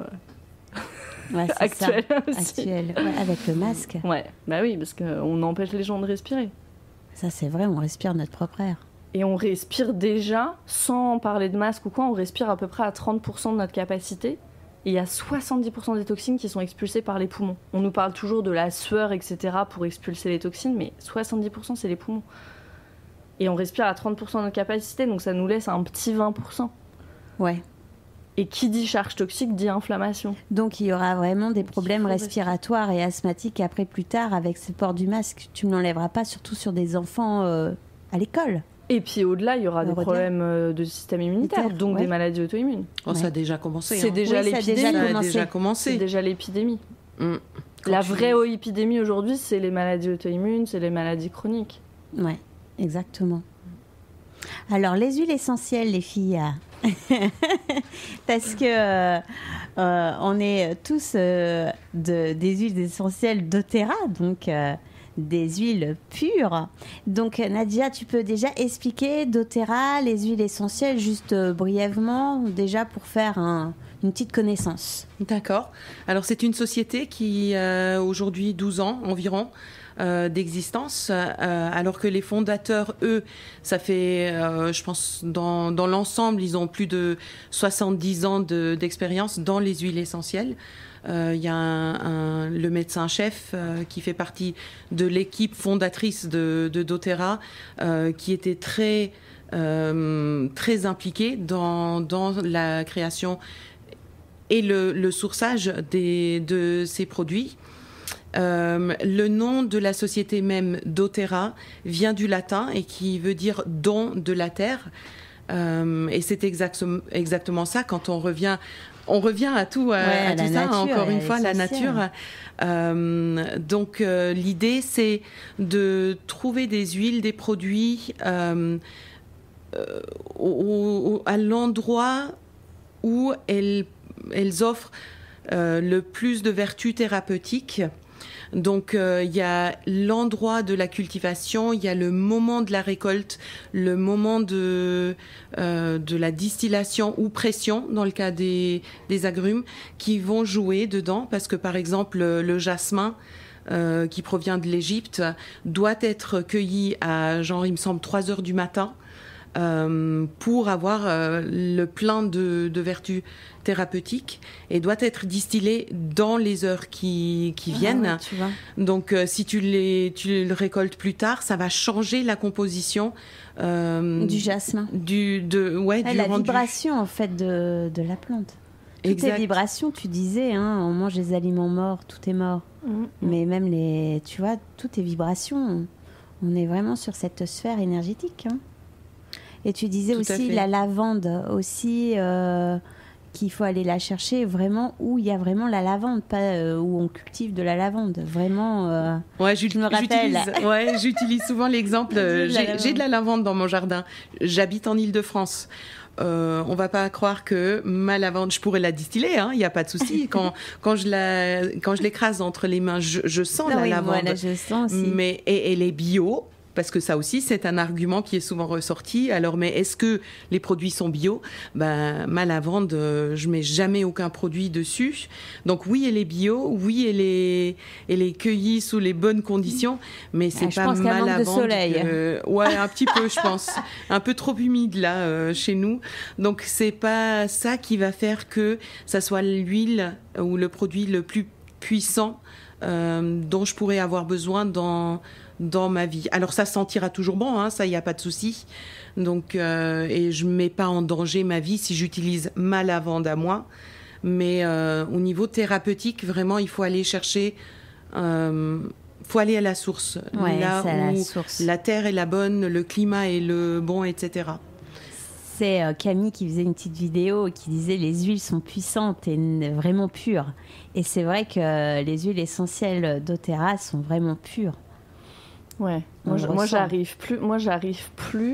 euh, ouais, actuel ça. aussi. Actuel, ouais, avec le masque. Ouais, bah oui, parce qu'on empêche les gens de respirer. Ça, c'est vrai, on respire notre propre air. Et on respire déjà, sans parler de masque ou quoi, on respire à peu près à trente pour cent de notre capacité. Et il y a soixante-dix pour cent des toxines qui sont expulsées par les poumons. On nous parle toujours de la sueur, et cetera pour expulser les toxines, mais soixante-dix pour cent c'est les poumons. Et on respire à trente pour cent de notre capacité, donc ça nous laisse un petit vingt pour cent. Ouais. Et qui dit charge toxique dit inflammation. Donc il y aura vraiment des problèmes respiratoires et asthmatiques après plus tard avec ce port du masque. Tu ne l'enlèveras pas, surtout sur des enfants euh, à l'école. Et puis au-delà, il y aura au des problèmes de système immunitaire, Immunitaire, donc ouais. des maladies auto-immunes. Oh, ouais. Ça a déjà commencé. C'est hein. déjà oui, l'épidémie. Ça a déjà Ça a commencé. déjà commencé. C'est déjà l'épidémie. Mmh. La tu... vraie épidémie aujourd'hui, c'est les maladies auto-immunes, c'est les maladies chroniques. Ouais, exactement. Alors, les huiles essentielles, les filles, parce que euh, euh, on est tous euh, de, des huiles essentielles doTERRA, donc euh, des huiles pures. Donc, Nadia, tu peux déjà expliquer doTERRA, les huiles essentielles, juste euh, brièvement, déjà pour faire un, une petite connaissance. D'accord. Alors, c'est une société qui a aujourd'hui douze ans environ. Euh, d'existence, euh, alors que les fondateurs, eux, ça fait, euh, je pense, dans, dans l'ensemble, ils ont plus de soixante-dix ans de, d'expérience dans les huiles essentielles. Euh, il y a un, un, le médecin-chef euh, qui fait partie de l'équipe fondatrice de, de doTERRA, euh, qui était très, euh, très impliqué dans, dans la création et le, le sourçage des, de ces produits. Euh, le nom de la société même, doTERRA, vient du latin et qui veut dire don de la terre. Euh, et c'est exact, exactement ça quand on revient, on revient à tout, à, ouais, à tout ça. Nature, encore une fois, la nature. Euh, donc euh, l'idée, c'est de trouver des huiles, des produits euh, euh, au, au, à l'endroit où elles, elles offrent euh, le plus de vertus thérapeutiques. Donc, euh, il y a l'endroit de la cultivation, il y a le moment de la récolte, le moment de, euh, de la distillation ou pression, dans le cas des, des agrumes, qui vont jouer dedans. Parce que, par exemple, le, le jasmin, euh, qui provient de l'Égypte, doit être cueilli à, genre, il me semble, trois heures du matin. euh, pour avoir euh, le plein de, de vertus thérapeutiques et doit être distillé dans les heures qui, qui viennent. Ah ouais, tu vois. Donc, euh, si tu, les, tu le récoltes plus tard, ça va changer la composition euh, du jasmin. Du, de, ouais, ouais, du la rendu. vibration, en fait, de, de la plante. Toutes Exact. les vibrations, tu disais, hein, on mange des aliments morts, tout est mort. Mmh. Mais même les, tu vois, toutes les vibrations, on est vraiment sur cette sphère énergétique. Hein. Et tu disais Tout aussi la lavande, aussi, euh, qu'il faut aller la chercher vraiment où il y a vraiment la lavande, pas euh, où on cultive de la lavande. Vraiment, euh, ouais, je me rappelle. J'utilise, ouais, j'utilise souvent l'exemple. Euh, j'ai, j'ai de la lavande dans mon jardin. J'habite en Île-de-France. Euh, on va pas croire que ma lavande, je pourrais la distiller, il hein, n'y a pas de souci. Quand, quand, je la, quand je l'écrase entre les mains, je, je sens non, la oui, lavande. Voilà, je sens aussi. Mais, et elle est bio. Parce que ça aussi, c'est un argument qui est souvent ressorti. Alors, mais est-ce que les produits sont bio ? Ben, ma lavande, euh, je mets jamais aucun produit dessus. Donc oui, elle est bio. Oui, elle est, elle est cueillie sous les bonnes conditions. Mais c'est ah, pas je pense ma lavande. De soleil. Que... Ouais, un petit peu, je pense. Un peu trop humide là euh, chez nous. Donc c'est pas ça qui va faire que ça soit l'huile ou le produit le plus puissant euh, dont je pourrais avoir besoin dans dans ma vie. Alors ça sentira toujours bon, hein, ça il y a pas de souci. Donc euh, et je mets pas en danger ma vie si j'utilise ma lavande à moi. Mais euh, au niveau thérapeutique, vraiment, il faut aller chercher, euh, faut aller à la source, ouais, là où la, source. la terre est la bonne, le climat est le bon, et cetera. C'est euh, Camille qui faisait une petite vidéo et qui disait les huiles sont puissantes et vraiment pures. Et c'est vrai que euh, les huiles essentielles d'Otera sont vraiment pures. Ouais, moi, je, moi j'arrive plus, moi j'arrive plus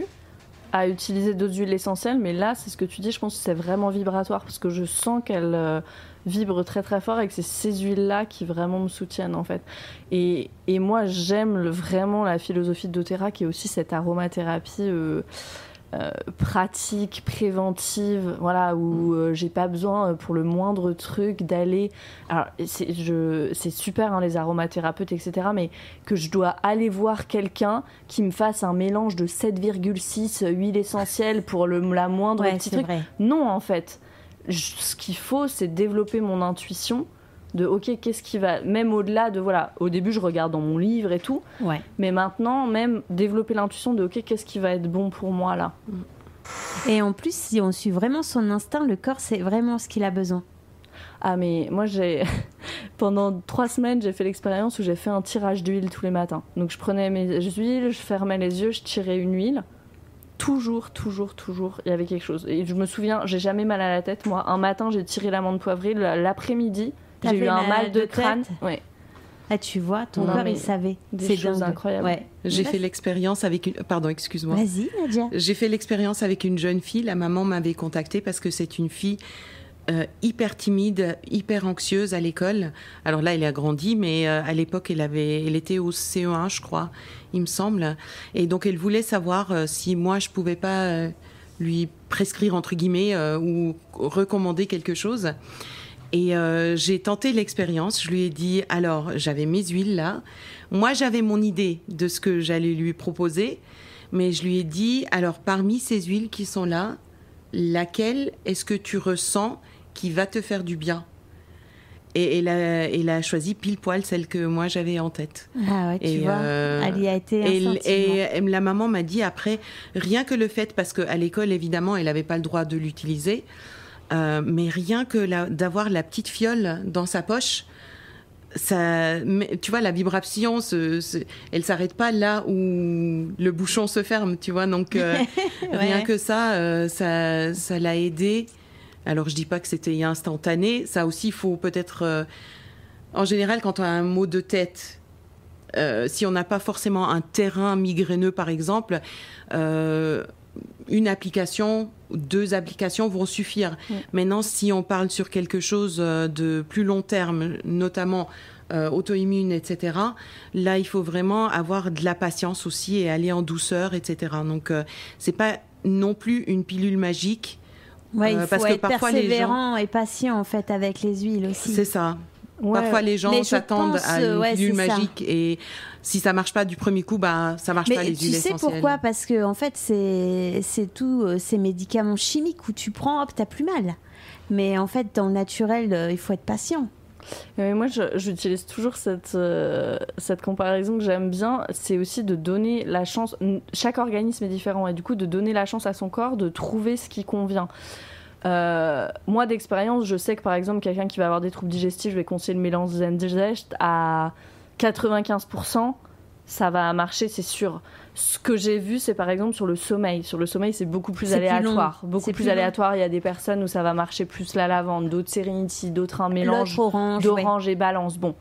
à utiliser d'autres huiles essentielles, mais là c'est ce que tu dis, je pense que c'est vraiment vibratoire parce que je sens qu'elles euh, vibrent très très fort et que c'est ces huiles-là qui vraiment me soutiennent en fait. Et, et moi j'aime le, vraiment la philosophie de doTERRA qui est aussi cette aromathérapie euh, Euh, pratique, préventive, voilà, où euh, j'ai pas besoin euh, pour le moindre truc d'aller. Alors, c'est, je, c'est super hein, les aromathérapeutes, et cetera, mais que je dois aller voir quelqu'un qui me fasse un mélange de sept virgule six huile essentielle pour le, la moindre ouais, petit truc. Vrai. Non, en fait. Je, ce qu'il faut, c'est développer mon intuition. De ok, qu'est-ce qui va, même au-delà de voilà, au début je regarde dans mon livre et tout, ouais. mais maintenant même développer l'intuition de ok, qu'est-ce qui va être bon pour moi là. Et en plus, si on suit vraiment son instinct, le corps c'est vraiment ce qu'il a besoin. Ah mais moi j'ai pendant trois semaines j'ai fait l'expérience où j'ai fait un tirage d'huile tous les matins. Donc je prenais mes huiles, je fermais les yeux, je tirais une huile. Toujours, toujours, toujours, il y avait quelque chose. Et je me souviens, j'ai jamais mal à la tête. Moi, un matin j'ai tiré l'amande poivrée, l'après-midi. T'as j'ai eu un mal de, de crâne. Ouais. Ah, tu vois, ton non, corps, il savait. Des c'est choses dingue. Incroyables. Ouais. J'ai fait l'expérience avec une... Pardon, excuse-moi. Vas-y, Nadia. J'ai fait l'expérience avec une jeune fille. La maman m'avait contactée parce que c'est une fille euh, hyper timide, hyper anxieuse à l'école. Alors là, elle a grandi, mais euh, à l'époque, elle, avait... elle était au C E un, je crois, il me semble. Et donc, elle voulait savoir euh, si moi, je pouvais pas euh, lui prescrire, entre guillemets, euh, ou recommander quelque chose. Et euh, j'ai tenté l'expérience. Je lui ai dit, alors, j'avais mes huiles là. Moi, j'avais mon idée de ce que j'allais lui proposer. Mais je lui ai dit, alors, parmi ces huiles qui sont là, laquelle est-ce que tu ressens qui va te faire du bien ? Et elle a, elle a choisi pile poil celle que moi, j'avais en tête. Ah ouais, tu et vois, euh, elle y a été instinctivement. Et, et la maman m'a dit après, rien que le fait, parce qu'à l'école, évidemment, elle n'avait pas le droit de l'utiliser, Euh, mais rien que la, d'avoir la petite fiole dans sa poche, ça, tu vois, la vibration, se, se, elle s'arrête pas là où le bouchon se ferme, tu vois. Donc euh, ouais. Rien que ça, euh, ça, ça l'a aidé. Alors je dis pas que c'était instantané. Ça aussi, il faut peut-être. Euh, en général, quand on a un mot de tête, euh, si on n'a pas forcément un terrain migraineux, par exemple. Euh, une application, deux applications vont suffire. Oui. Maintenant, si on parle sur quelque chose de plus long terme, notamment euh, auto-immune, et cetera, là, il faut vraiment avoir de la patience aussi et aller en douceur, et cetera. Donc, euh, c'est pas non plus une pilule magique. Ouais, il euh, faut parce être que parfois persévérant les gens... et patient, en fait, avec les huiles aussi. C'est ça. Ouais. Parfois, les gens Mais je s'attendent pense, à une ouais, pilule c'est ça. magique et si ça marche pas du premier coup, bah ça marche Mais pas les tu huiles sais essentielles. pourquoi? Parce que en fait, c'est c'est tout euh, ces médicaments chimiques où tu prends, hop, t'as plus mal. Mais en fait, dans le naturel, euh, il faut être patient. Mais moi, je- j'utilise toujours cette, euh, cette comparaison que j'aime bien. C'est aussi de donner la chance. Chaque organisme est différent et du coup, de donner la chance à son corps de trouver ce qui convient. Euh, moi, d'expérience, je sais que par exemple, quelqu'un qui va avoir des troubles digestifs, je vais conseiller le mélange Zen Digest à quatre-vingt-quinze pour cent. Ça va marcher, c'est sûr. Ce que j'ai vu, c'est par exemple sur le sommeil. Sur le sommeil, c'est beaucoup plus C'est plus aléatoire. long. Beaucoup C'est plus, plus long. aléatoire. Il y a des personnes où ça va marcher plus la lavande, d'autres Serenity, d'autres un mélange L'autre orange, ouais. d'orange et balance. Bon.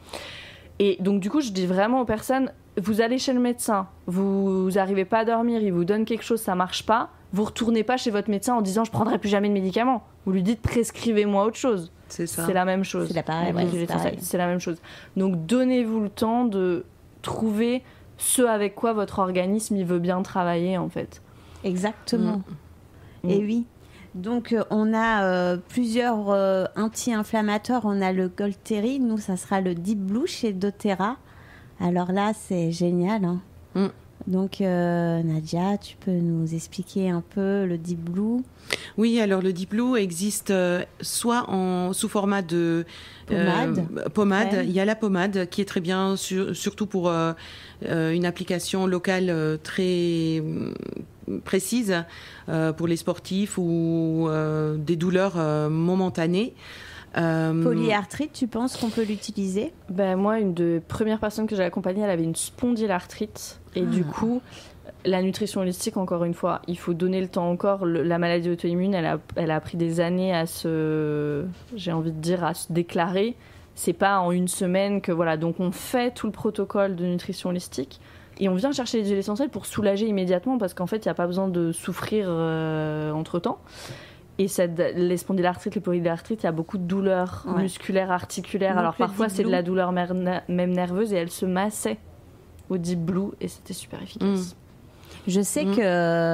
Et donc, du coup, je dis vraiment aux personnes, vous allez chez le médecin, vous n'arrivez pas à dormir, il vous donne quelque chose, ça marche pas, vous retournez pas chez votre médecin en disant je prendrai plus jamais de médicaments. Vous lui dites prescrivez-moi autre chose. C'est ça. C'est la même chose. C'est la pareil, Avec ouais, les huiles c'est pareil. essentielles, c'est la même chose. Donc, donnez-vous le temps de trouver ce avec quoi votre organisme il veut bien travailler, en fait. Exactement. Mm. Et Mm. oui. Donc, euh, on a euh, plusieurs euh, anti-inflammatoires. On a le Golteri. Nous, ça sera le Deep Blue chez doTERRA. Alors là, c'est génial. Hein. Mm. Donc, euh, Nadia, tu peux nous expliquer un peu le Deep Blue? Oui, alors le Deep Blue existe euh, soit en sous format de Pommade. euh, pommade. Ouais. Il y a la pommade qui est très bien, sur- surtout pour euh, euh, une application locale euh, très euh, précise euh, pour les sportifs ou euh, des douleurs euh, momentanées. Euh, Polyarthrite, tu penses qu'on peut l'utiliser? Ben, moi, une des premières personnes que j'ai accompagnées, elle avait une spondylarthrite. Et Ah. du coup, la nutrition holistique, encore une fois, il faut donner le temps encore. Le- la maladie auto-immune, elle a, elle a pris des années à se, j'ai envie de dire, à se déclarer. C'est pas en une semaine que voilà. Donc on fait tout le protocole de nutrition holistique et on vient chercher les huiles essentielles pour soulager immédiatement parce qu'en fait, il n'y a pas besoin de souffrir euh, entre-temps. Et cette, les spondylarthrites, les polyarthrites, il y a beaucoup de douleurs Ouais. musculaires, articulaires. Donc, Alors le parfois, Deep c'est de Blue. la douleur mer- même nerveuse et elle se massait au Deep Blue et c'était super efficace. Je sais Mm. que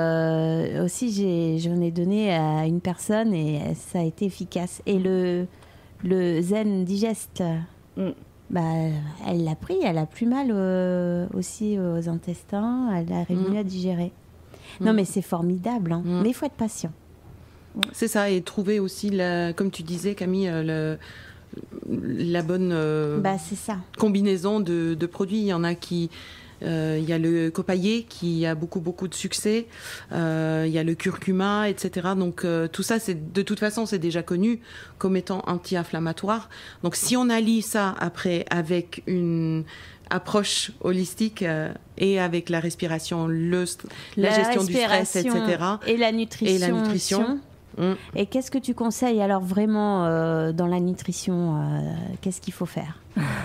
euh, aussi j'ai, j'en ai donné à une personne et ça a été efficace. Et le, le Zen Digest, Mm. bah, elle l'a pris, elle a plus mal euh, aussi aux intestins, elle arrive Mm. mieux à digérer. Non Mm. mais c'est formidable, hein. Mm. Mais il faut être patient. C'est ça, et trouver aussi, la, comme tu disais Camille, euh, le, la bonne euh, Bah c'est ça. combinaison de, de produits. Il y en a qui... euh, il y a le copaillé qui a beaucoup beaucoup de succès, euh, il y a le curcuma, et cetera. Donc euh, tout ça, c'est de toute façon, c'est déjà connu comme étant anti-inflammatoire. Donc si on allie ça après avec une approche holistique euh, et avec la respiration, le, la, gestion du stress, et respiration cetera. Et la nutrition. Et la nutrition. Mm. Et qu'est-ce que tu conseilles alors vraiment euh, dans la nutrition euh, qu'est-ce qu'il faut faire?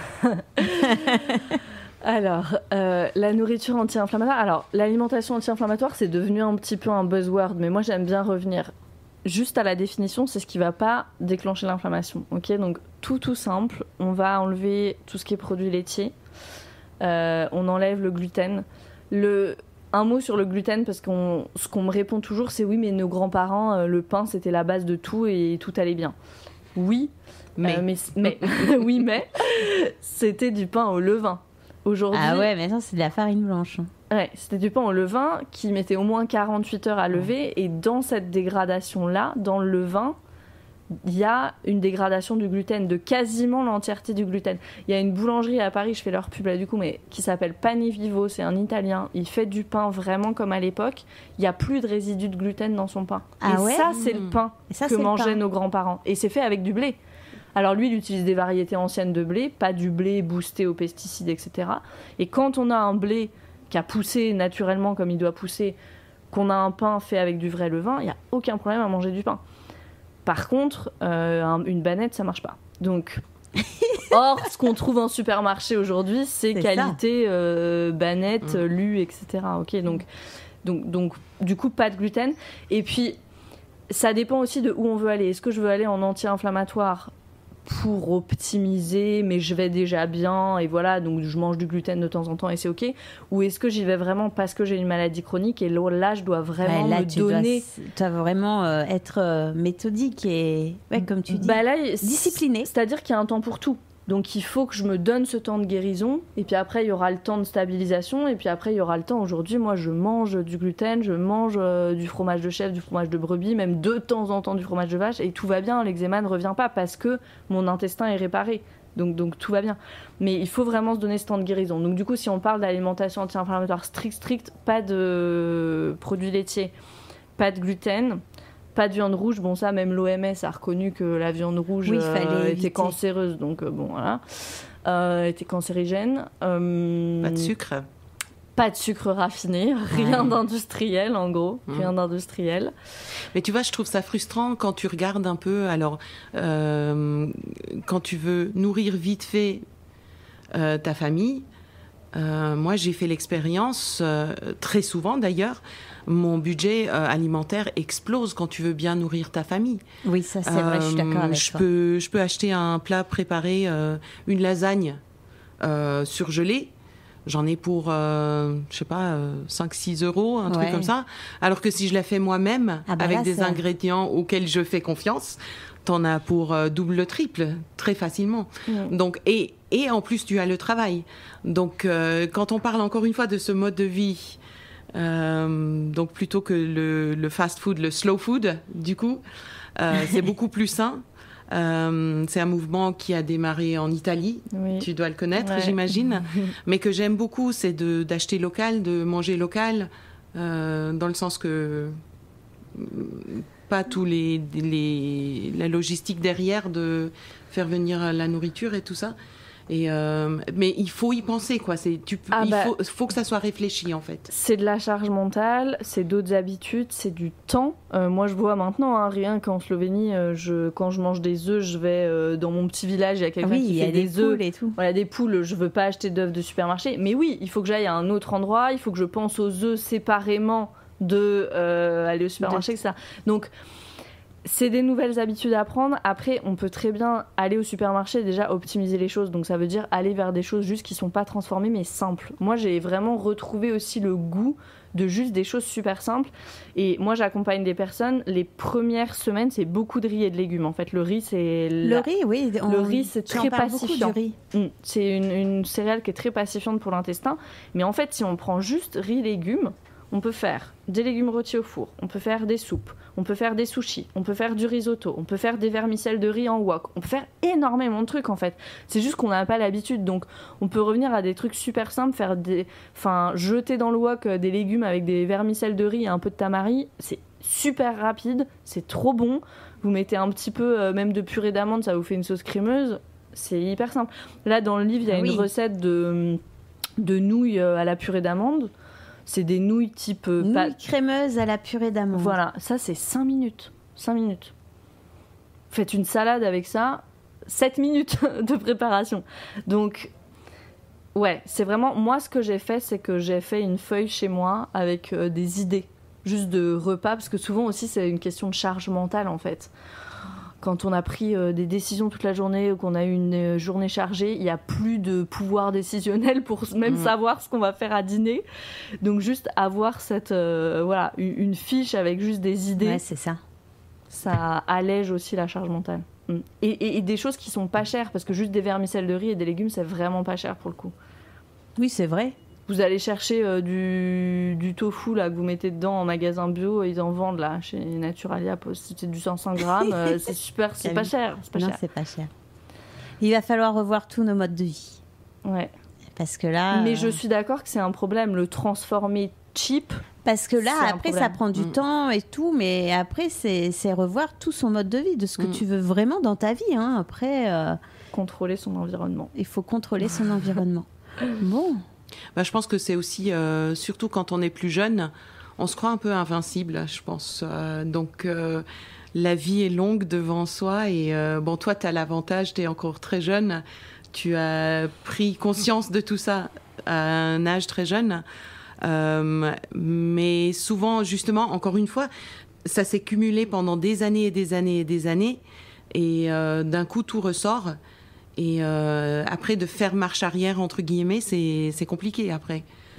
Alors, euh, la nourriture anti-inflammatoire. Alors, l'alimentation anti-inflammatoire, c'est devenu un petit peu un buzzword, mais moi, j'aime bien revenir juste à la définition. C'est ce qui ne va pas déclencher l'inflammation. Ok, donc tout tout simple. On va enlever tout ce qui est produits laitiers. Euh, on enlève le gluten. Le Un mot sur le gluten, parce que ce qu'on me répond toujours, c'est oui, mais nos grands-parents, euh, le pain, c'était la base de tout et tout allait bien. Oui, Mais, euh, mais, mais oui, mais c'était du pain au levain. Aujourd'hui, Ah ouais, maintenant c'est de la farine blanche. ouais, c'était du pain au levain qui mettait au moins quarante-huit heures à lever. Et dans cette dégradation-là, dans le levain, il y a une dégradation du gluten, de quasiment l'entièreté du gluten. Il y a une boulangerie à Paris, je fais leur pub là du coup, mais qui s'appelle Pane Vivo, c'est un Italien. Il fait du pain vraiment comme à l'époque. Il n'y a plus de résidus de gluten dans son pain. Ah et ouais ça, c'est le Mmh. pain Et ça, que c'est le mangeaient pain. nos grands-parents. Et c'est fait avec du blé. Alors lui, il utilise des variétés anciennes de blé, pas du blé boosté aux pesticides, et cetera. Et quand on a un blé qui a poussé naturellement comme il doit pousser, qu'on a un pain fait avec du vrai levain, il n'y a aucun problème à manger du pain. Par contre, euh, un- une banette, ça marche pas. Donc, or, ce qu'on trouve en supermarché aujourd'hui, c'est, C'est qualité euh, banette, Mm. lu, et cetera. Ok, donc, donc, donc, du coup, pas de gluten. Et puis, ça dépend aussi de où on veut aller. Est-ce que je veux aller en anti-inflammatoire pour optimiser, mais je vais déjà bien et voilà, donc je mange du gluten de temps en temps et c'est ok, ou est-ce que j'y vais vraiment parce que j'ai une maladie chronique et là je dois vraiment Ouais, là, me tu donner dois, tu dois vraiment euh, être euh, méthodique et, ouais, comme tu dis, bah là, discipliné. c'est-à-dire qu'il y a un temps pour tout. Donc il faut que je me donne ce temps de guérison, et puis après il y aura le temps de stabilisation, et puis après il y aura le temps. Aujourd'hui, moi je mange du gluten, je mange euh, du fromage de chèvre, du fromage de brebis, même de temps en temps du fromage de vache, et tout va bien, l'eczéma ne revient pas parce que mon intestin est réparé. Donc, donc tout va bien. Mais il faut vraiment se donner ce temps de guérison. Donc du coup, si on parle d'alimentation anti-inflammatoire stricte, stricte, pas de produits laitiers, pas de gluten, pas de viande rouge. Bon, ça, même l'O M S a reconnu que la viande rouge oui, euh, était cancéreuse. Donc, euh, bon, voilà. Euh, était cancérigène. Euh, pas de sucre. Pas de sucre raffiné. Rien ouais. d'industriel, en gros. Mmh. Rien d'industriel. Mais tu vois, je trouve ça frustrant quand tu regardes un peu. Alors, euh, quand tu veux nourrir vite fait euh, ta famille, euh, moi, j'ai fait l'expérience, euh, très souvent d'ailleurs, mon budget euh, alimentaire explose quand tu veux bien nourrir ta famille. Oui, ça c'est euh, vrai, je suis d'accord avec je toi. Peux, je peux acheter un plat préparé, euh, une lasagne euh, surgelée. J'en ai pour, euh, je sais pas, euh, cinq six euros, un ouais. truc comme ça. Alors que si je la fais moi-même, ah bah avec là, des c'est... ingrédients auxquels je fais confiance, t'en as pour euh, double le triple, très facilement. Mmh. Donc, et, et en plus, tu as le travail. Donc, euh, quand on parle encore une fois de ce mode de vie, euh, donc plutôt que le, le fast food, le slow food, du coup, euh, c'est beaucoup plus sain. Euh, c'est un mouvement qui a démarré en Italie, oui. Tu dois le connaître, ouais. J'imagine, mais que j'aime beaucoup, c'est de, d'acheter local, de manger local, euh, dans le sens que pas tous les, les la logistique derrière de faire venir la nourriture et tout ça. Et euh, mais il faut y penser, quoi. C'est, tu, ah il bah, faut, faut que ça soit réfléchi, en fait. C'est de la charge mentale, c'est d'autres habitudes, c'est du temps. Euh, moi, je vois maintenant, hein, rien qu'en Slovénie, euh, je, quand je mange des œufs, je vais euh, dans mon petit village, il y a quelqu'un oui, qui y fait a des, des œufs. Poules et tout. Voilà, des poules. Je veux pas acheter d'œufs de supermarché, mais oui, il faut que j'aille à un autre endroit. Il faut que je pense aux œufs séparément de euh, aller au supermarché, de... et cetera. Donc c'est des nouvelles habitudes à prendre. Après, on peut très bien aller au supermarché et déjà optimiser les choses. Donc ça veut dire aller vers des choses juste qui ne sont pas transformées mais simples. Moi, j'ai vraiment retrouvé aussi le goût de juste des choses super simples. Et moi, j'accompagne des personnes. Les premières semaines, c'est beaucoup de riz et de légumes. En fait, le riz, c'est... La... Le riz, oui. On... Le riz, c'est très pacifiant. Du riz. Mmh. C'est une, une céréale qui est très pacifiante pour l'intestin. Mais en fait, si on prend juste riz, légumes, on peut faire des légumes rôtis au four, on peut faire des soupes, on peut faire des sushis, on peut faire du risotto, on peut faire des vermicelles de riz en wok, on peut faire énormément de trucs en fait. C'est juste qu'on n'a pas l'habitude, donc on peut revenir à des trucs super simples, faire des, enfin jeter dans le wok des légumes avec des vermicelles de riz et un peu de tamari, c'est super rapide, c'est trop bon. Vous mettez un petit peu euh, même de purée d'amande, ça vous fait une sauce crémeuse, c'est hyper simple. Là dans le livre il y a ah, une oui. recette de de nouilles à la purée d'amande. C'est des nouilles type... Nouilles pâte... crémeuses à la purée d'amande. Voilà, ça c'est cinq minutes. cinq minutes. Faites une salade avec ça, sept minutes de préparation. Donc, ouais, c'est vraiment... Moi, ce que j'ai fait, c'est que j'ai fait une feuille chez moi avec euh, des idées, juste de repas, parce que souvent aussi, c'est une question de charge mentale, en fait. Quand on a pris euh, des décisions toute la journée ou qu'on a eu une euh, journée chargée, il n'y a plus de pouvoir décisionnel pour même mmh. savoir ce qu'on va faire à dîner. Donc juste avoir cette, euh, voilà, une, une fiche avec juste des idées, ouais, c'est ça. Ça allège aussi la charge mentale. Mmh. Et, et, et des choses qui sont pas chères, parce que juste des vermicelles de riz et des légumes, c'est vraiment pas cher pour le coup. Oui, c'est vrai. Vous allez chercher euh, du, du tofu là, que vous mettez dedans en magasin bio, ils en vendent là chez Naturalia, c'est du cent cinq grammes, euh, c'est super, c'est pas cher. C'est pas non, cher. c'est pas cher. Il va falloir revoir tous nos modes de vie. Ouais. Parce que là. Mais euh... je suis d'accord que c'est un problème, le transformer cheap. Parce que là, après, ça prend du mmh. temps et tout, mais après, c'est, c'est revoir tout son mode de vie, de ce que mmh. tu veux vraiment dans ta vie. Hein. Après. Euh... Contrôler son environnement. Il faut contrôler son environnement. Bon. Bah, je pense que c'est aussi, euh, surtout quand on est plus jeune, on se croit un peu invincible, je pense. Euh, donc, euh, la vie est longue devant soi. Et euh, bon, toi, tu as l'avantage, tu es encore très jeune. Tu as pris conscience de tout ça à un âge très jeune. Euh, mais souvent, justement, encore une fois, ça s'est cumulé pendant des années et des années et des années. Et euh, d'un coup, tout ressort. Et euh, après, de faire marche arrière, entre guillemets, c'est, c'est compliqué après.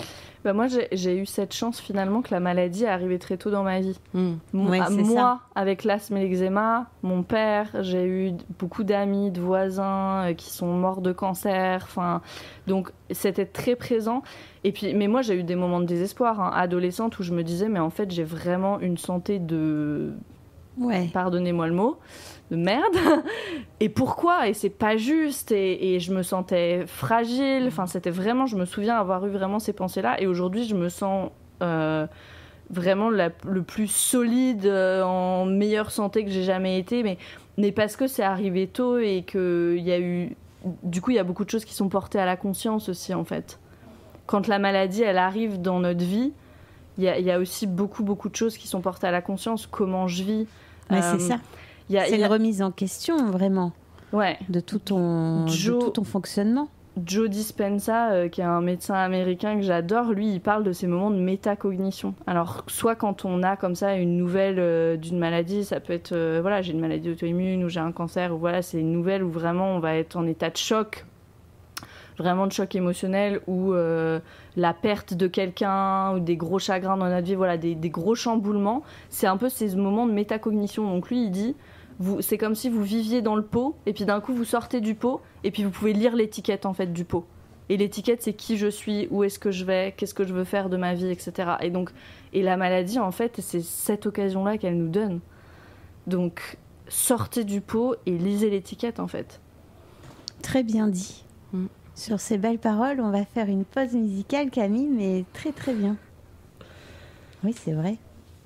Bah moi, j'ai, j'ai eu cette chance finalement que la maladie est arrivée très tôt dans ma vie. Mmh. Mon, Ouais, c'est moi, ça. avec l'asthme et l'eczéma, mon père, j'ai eu beaucoup d'amis, de voisins euh, qui sont morts de cancer. Enfin, donc c'était très présent. Et puis, mais moi, j'ai eu des moments de désespoir, hein, adolescente, où je me disais, mais en fait, j'ai vraiment une santé de, Ouais. pardonnez-moi le mot, de merde. Et pourquoi ? Et c'est pas juste. Et, et je me sentais fragile. Enfin, c'était vraiment, je me souviens avoir eu vraiment ces pensées-là. Et aujourd'hui, je me sens euh, vraiment la, le plus solide, euh, en meilleure santé que j'ai jamais été. Mais, mais parce que c'est arrivé tôt et qu'il y a eu... Du coup, il y a beaucoup de choses qui sont portées à la conscience aussi, en fait. Quand la maladie, elle arrive dans notre vie, il y a, il y a aussi beaucoup, beaucoup de choses qui sont portées à la conscience. Comment je vis. Ouais, Euh, c'est ça. il y a- C'est il y a- une remise en question, vraiment, Ouais. de tout ton, Joe- de tout ton fonctionnement. Joe Dispenza, euh, qui est un médecin américain que j'adore, lui, il parle de ces moments de métacognition. Alors, soit quand on a comme ça une nouvelle euh, d'une maladie, ça peut être, euh, voilà, j'ai une maladie auto-immune ou j'ai un cancer, ou voilà, c'est une nouvelle où vraiment on va être en état de choc, vraiment de choc émotionnel, ou euh, la perte de quelqu'un, ou des gros chagrins dans notre vie, voilà, des, des gros chamboulements. C'est un peu ces moments de métacognition. Donc lui, il dit... Vous, c'est comme si vous viviez dans le pot et puis d'un coup vous sortez du pot et puis vous pouvez lire l'étiquette en fait du pot. Et l'étiquette c'est qui je suis, où est-ce que je vais, qu'est-ce que je veux faire de ma vie, et cetera. Et donc et la maladie en fait c'est cette occasion-là qu'elle nous donne. Donc sortez du pot et lisez l'étiquette en fait. Très bien dit. Mm. Sur ces belles paroles, on va faire une pause musicale, Camille, mais très très bien. Oui, c'est vrai.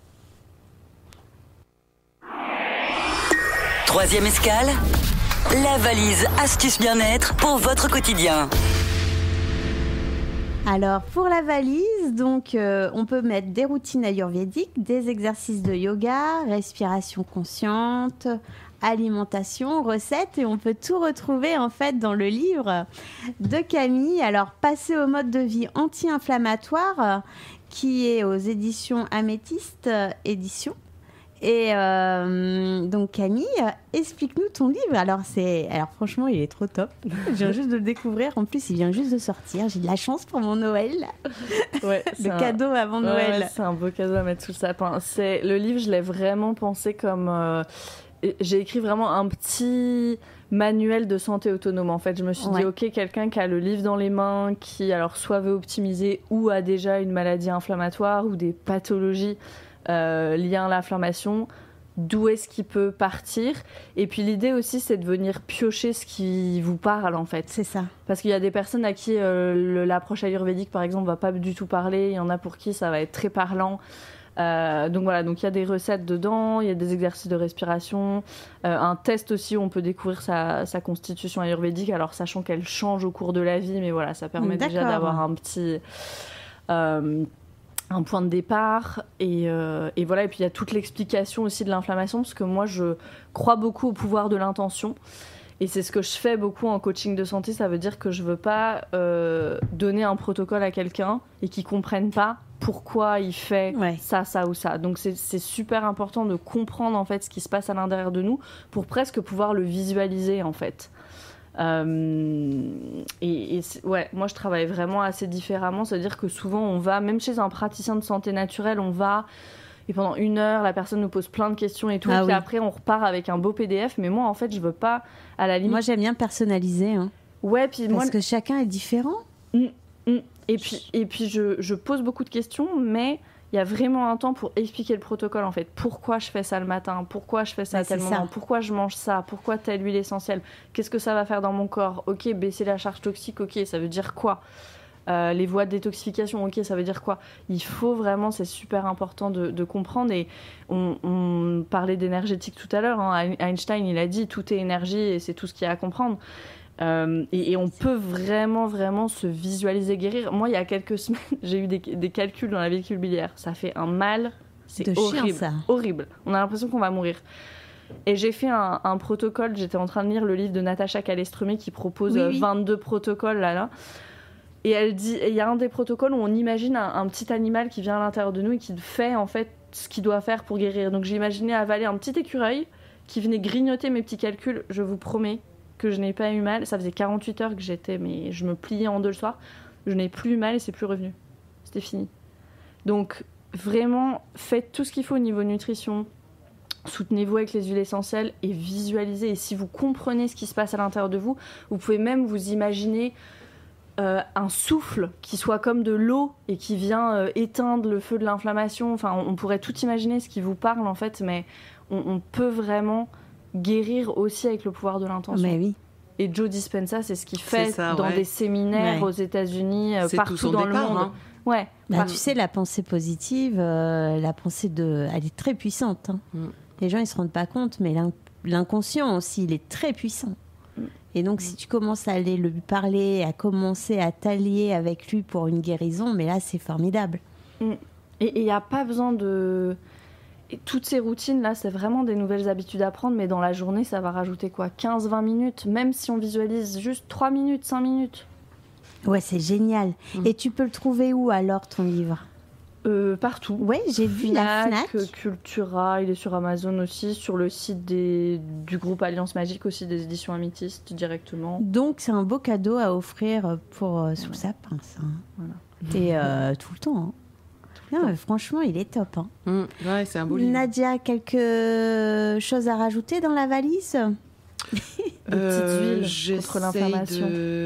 Troisième escale, la valise astuce bien-être pour votre quotidien. Alors, pour la valise, donc, euh, on peut mettre des routines ayurvédiques, des exercices de yoga, respiration consciente, alimentation, recettes, et on peut tout retrouver en fait dans le livre de Camille. Alors, passer au mode de vie anti-inflammatoire, euh, qui est aux éditions Améthyste euh, Éditions. Et euh, donc Camille, explique-nous ton livre. Alors c'est, alors franchement, il est trop top. Je viens juste de le découvrir. En plus, il vient juste de sortir. J'ai de la chance pour mon Noël. Ouais, Le cadeau un... avant ouais, Noël. Ouais, c'est un beau cadeau à mettre sous le sapin. C'est le livre, je l'ai vraiment pensé comme euh... j'ai écrit vraiment un petit manuel de santé autonome. En fait, je me suis Ouais. dit ok, quelqu'un qui a le livre dans les mains, qui alors soit veut optimiser ou a déjà une maladie inflammatoire ou des pathologies Euh, lié à l'inflammation, d'où est-ce qu'il peut partir. Et puis l'idée aussi, c'est de venir piocher ce qui vous parle en fait. C'est ça. Parce qu'il y a des personnes à qui euh, le- l'approche ayurvédique par exemple va pas du tout parler, il y en a pour qui ça va être très parlant. Euh, donc voilà, donc il y a des recettes dedans, il y a des exercices de respiration, euh, un test aussi où on peut découvrir sa, sa constitution ayurvédique, alors sachant qu'elle change au cours de la vie, mais voilà, ça permet D'accord. déjà d'avoir un petit... Euh, un point de départ et, euh, et voilà, et puis il y a toute l'explication aussi de l'inflammation, parce que moi je crois beaucoup au pouvoir de l'intention et c'est ce que je fais beaucoup en coaching de santé. Ça veut dire que je veux pas euh, donner un protocole à quelqu'un et qu'il comprenne pas pourquoi il fait Ouais. ça, ça ou ça. Donc c'est, c'est super important de comprendre en fait ce qui se passe à l'intérieur de nous pour presque pouvoir le visualiser en fait. Euh, et, et ouais, moi je travaille vraiment assez différemment, c'est-à-dire que souvent on va, même chez un praticien de santé naturelle, on va et pendant une heure la personne nous pose plein de questions et tout, Ah et puis oui. après on repart avec un beau P D F. Mais moi en fait je veux pas, à la limite. Moi, j'aime bien personnaliser, hein, Ouais, puis parce moi que chacun est différent. Mm, mm. et puis et puis je, je pose beaucoup de questions, mais il y a vraiment un temps pour expliquer le protocole en fait. Pourquoi je fais ça le matin ? Pourquoi je fais ça Ouais, à tel c'est moment ? ça. Pourquoi je mange ça ? Pourquoi telle huile essentielle ? Qu'est-ce que ça va faire dans mon corps ? Ok, baisser la charge toxique, ok, ça veut dire quoi ? Euh, les voies de détoxification, ok, ça veut dire quoi ? Il faut vraiment, c'est super important de, de comprendre. Et on, on parlait d'énergétique tout à l'heure, hein. Einstein, il a dit tout est énergie et c'est tout ce qu'il y a à comprendre. Euh, et, et on peut vraiment, vraiment se visualiser guérir. Moi, il y a quelques semaines, j'ai eu des, des calculs dans la vésicule biliaire. Ça fait un mal, c'est De chien, horrible, ça. horrible. On a l'impression qu'on va mourir. Et j'ai fait un, un protocole. J'étais en train de lire le livre de Natacha Calestromi qui propose Oui, euh, oui. vingt-deux protocoles là, là. Et elle dit, il y a un des protocoles où on imagine un, un petit animal qui vient à l'intérieur de nous et qui fait en fait ce qu'il doit faire pour guérir. Donc j'ai imaginé avaler un petit écureuil qui venait grignoter mes petits calculs. Je vous promets que je n'ai pas eu mal. Ça faisait quarante-huit heures que j'étais, mais je me pliais en deux le soir. Je n'ai plus eu mal et c'est plus revenu. c'était fini. Donc vraiment, faites tout ce qu'il faut au niveau nutrition. Soutenez-vous avec les huiles essentielles et visualisez. Et si vous comprenez ce qui se passe à l'intérieur de vous, vous pouvez même vous imaginer euh, un souffle qui soit comme de l'eau et qui vient euh, éteindre le feu de l'inflammation. Enfin, on, on pourrait tout imaginer ce qui vous parle en fait, mais on, on peut vraiment guérir aussi avec le pouvoir de l'intention. Mais oui. Et Joe Dispenza, c'est ce qu'il fait C'est ça, dans ouais. des séminaires Ouais. aux États-Unis, euh, C'est partout tout son dans départ, le monde. hein. Ouais. Bah, Par- tu sais, la pensée positive, euh, la pensée de, elle est très puissante. Hein. Mm. Les gens, ils se rendent pas compte, mais l'in- l'inconscient aussi, il est très puissant. Mm. Et donc, si tu commences à aller lui parler, à commencer à t'allier avec lui pour une guérison, mais là, c'est formidable. Mm. Et il n'y a pas besoin de... Et toutes ces routines-là, c'est vraiment des nouvelles habitudes à prendre, mais dans la journée, ça va rajouter quoi, quinze à vingt minutes, même si on visualise juste trois minutes, cinq minutes. Ouais, c'est génial. Mm. Et tu peux le trouver où alors, ton livre? Euh, partout. Ouais, j'ai vu la Fnac. Cultura, il est sur Amazon aussi, sur le site des, du groupe Alliance Magique aussi, des éditions Améthyste directement. Donc, c'est un beau cadeau à offrir pour euh, sous le sapin, ça. Hein. Voilà. Et euh, tout le temps. Hein. Non, mais franchement, il est top. Hein. Mm. Ouais, c'est un beau livre. Nadia, quelque chose à rajouter dans la valise? Des Euh, petites huiles contre j'essaye l'inflammation.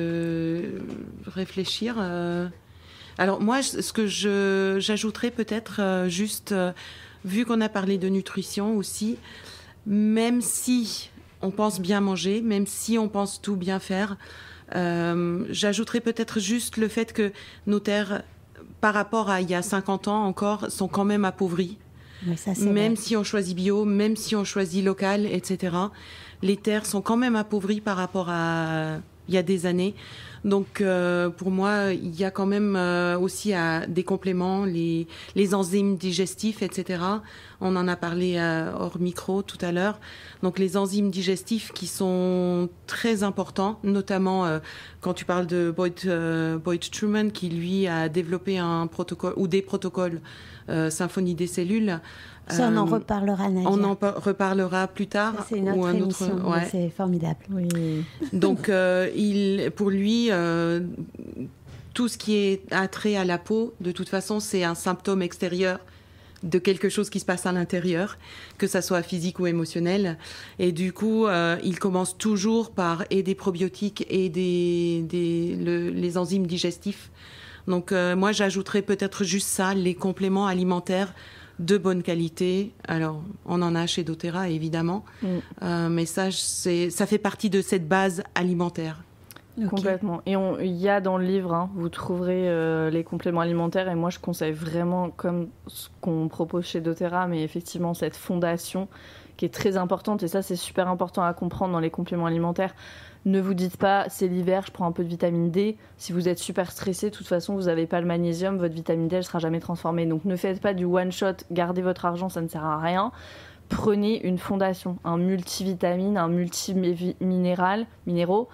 de réfléchir. euh. Alors moi, je- ce que je j'ajouterais peut-être euh, juste, euh, vu qu'on a parlé de nutrition aussi, même si on pense bien manger, même si on pense tout bien faire, euh, j'ajouterais peut-être juste le fait que nos terres, par rapport à il y a cinquante ans encore, sont quand même appauvries. Mais ça, c'est Même vrai. si on choisit bio, même si on choisit local, et cetera, les terres sont quand même appauvries par rapport à il y a des années. Donc, euh, pour moi, il y a quand même euh, aussi à des compléments, les, les enzymes digestifs, et cetera. On en a parlé euh, hors micro tout à l'heure. Donc, les enzymes digestifs qui sont très importants, notamment euh, quand tu parles de Boyd, euh, Boyd Truman, qui lui a développé un protocole ou des protocoles euh, Symphonie des cellules. Ça, on en Euh, reparlera, Nadia. on en par- reparlera plus tard. Ça, c'est une autre ou un émission. autre. mais Ouais. C'est formidable. Oui. Donc, euh, il, pour lui, euh, tout ce qui est attrait à la peau, de toute façon, c'est un symptôme extérieur de quelque chose qui se passe à l'intérieur, que ça soit physique ou émotionnel. Et du coup, euh, il commence toujours par et des probiotiques et des, des le- les enzymes digestifs. Donc, euh, moi, j'ajouterais peut-être juste ça, les compléments alimentaires de bonne qualité. Alors, on en a chez doTERRA, évidemment. Mm. Euh, mais ça, c'est, ça fait partie de cette base alimentaire. Ok. Complètement. Et on- il y a dans le livre, hein, vous trouverez euh, les compléments alimentaires. Et moi, je conseille vraiment, comme ce qu'on propose chez doTERRA, mais effectivement, cette fondation qui est très importante. Et ça, c'est super important à comprendre dans les compléments alimentaires. Ne vous dites pas, c'est l'hiver, je prends un peu de vitamine D. Si vous êtes super stressé, de toute façon, vous n'avez pas le magnésium, votre vitamine D, elle ne sera jamais transformée. Donc, ne faites pas du one-shot, gardez votre argent, ça ne sert à rien. Prenez une fondation, un multivitamine, un multiminéral, minéraux.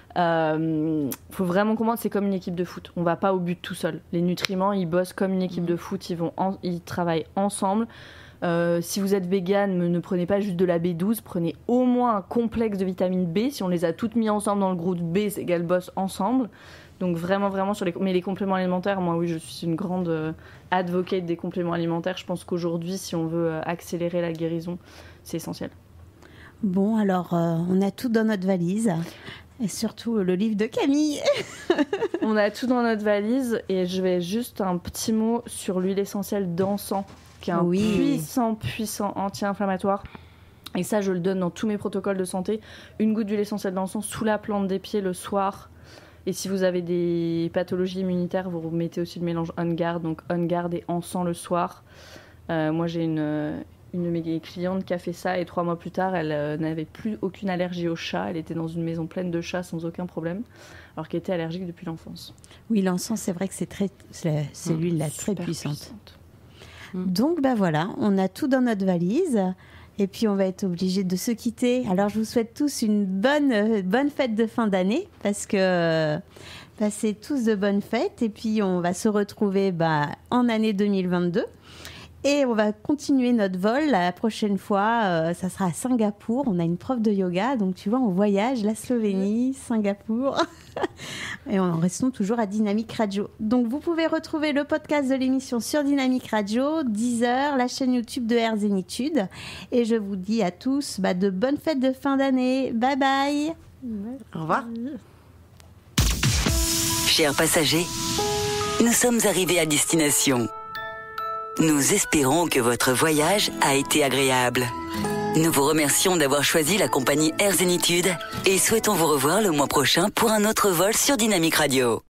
Euh, faut vraiment comprendre, c'est comme une équipe de foot. On va pas au but tout seul. Les nutriments, ils bossent comme une équipe de foot. Ils vont, en- ils travaillent ensemble. Euh, si vous êtes vegan, ne prenez pas juste de la B douze, prenez au moins un complexe de vitamine B. Si on les a toutes mis ensemble dans le groupe B, c'est qu'elles bossent ensemble. Donc vraiment, vraiment sur les, mais les compléments alimentaires, moi oui, je suis une grande euh, advocate des compléments alimentaires. Je pense qu'aujourd'hui, si on veut euh, accélérer la guérison, c'est essentiel. Bon, alors, euh, on a tout dans notre valise. Et surtout euh, le livre de Camille. On a tout dans notre valise et je vais juste un petit mot sur l'huile essentielle d'encens, qui est un Oui. puissant, puissant anti-inflammatoire. Et ça, je le donne dans tous mes protocoles de santé. Une goutte d'huile essentielle d'encens sous la plante des pieds le soir. Et si vous avez des pathologies immunitaires, vous mettez aussi le mélange On Guard, donc On Guard et encens le soir. Euh, moi, j'ai une, une de mes clientes qui a fait ça et trois mois plus tard, elle euh, n'avait plus aucune allergie aux chats. Elle était dans une maison pleine de chats sans aucun problème, alors qu'elle était allergique depuis l'enfance. Oui, l'encens, c'est vrai que c'est très, c'est, c'est l'huile là, très Super puissante. puissante. Donc, ben voilà, on a tout dans notre valise. Et puis, on va être obligé de se quitter. Alors, je vous souhaite tous une bonne, euh, bonne fête de fin d'année, parce que euh, passez tous de bonnes fêtes. Et puis, on va se retrouver bah, en année deux mille vingt-deux. Et on va continuer notre vol. La prochaine fois, euh, ça sera à Singapour. On a une prof de yoga. Donc, tu vois, on voyage la Slovénie, Singapour. Et en restant toujours à Dynamique Radio. Donc, vous pouvez retrouver le podcast de l'émission sur Dynamique Radio, Deezer, la chaîne YouTube de Air Zénitude. Et je vous dis à tous bah, de bonnes fêtes de fin d'année. Bye bye. Au revoir. Chers passagers, nous sommes arrivés à destination. Nous espérons que votre voyage a été agréable. Nous vous remercions d'avoir choisi la compagnie Air Zénitude et souhaitons vous revoir le mois prochain pour un autre vol sur Dynamique Radio.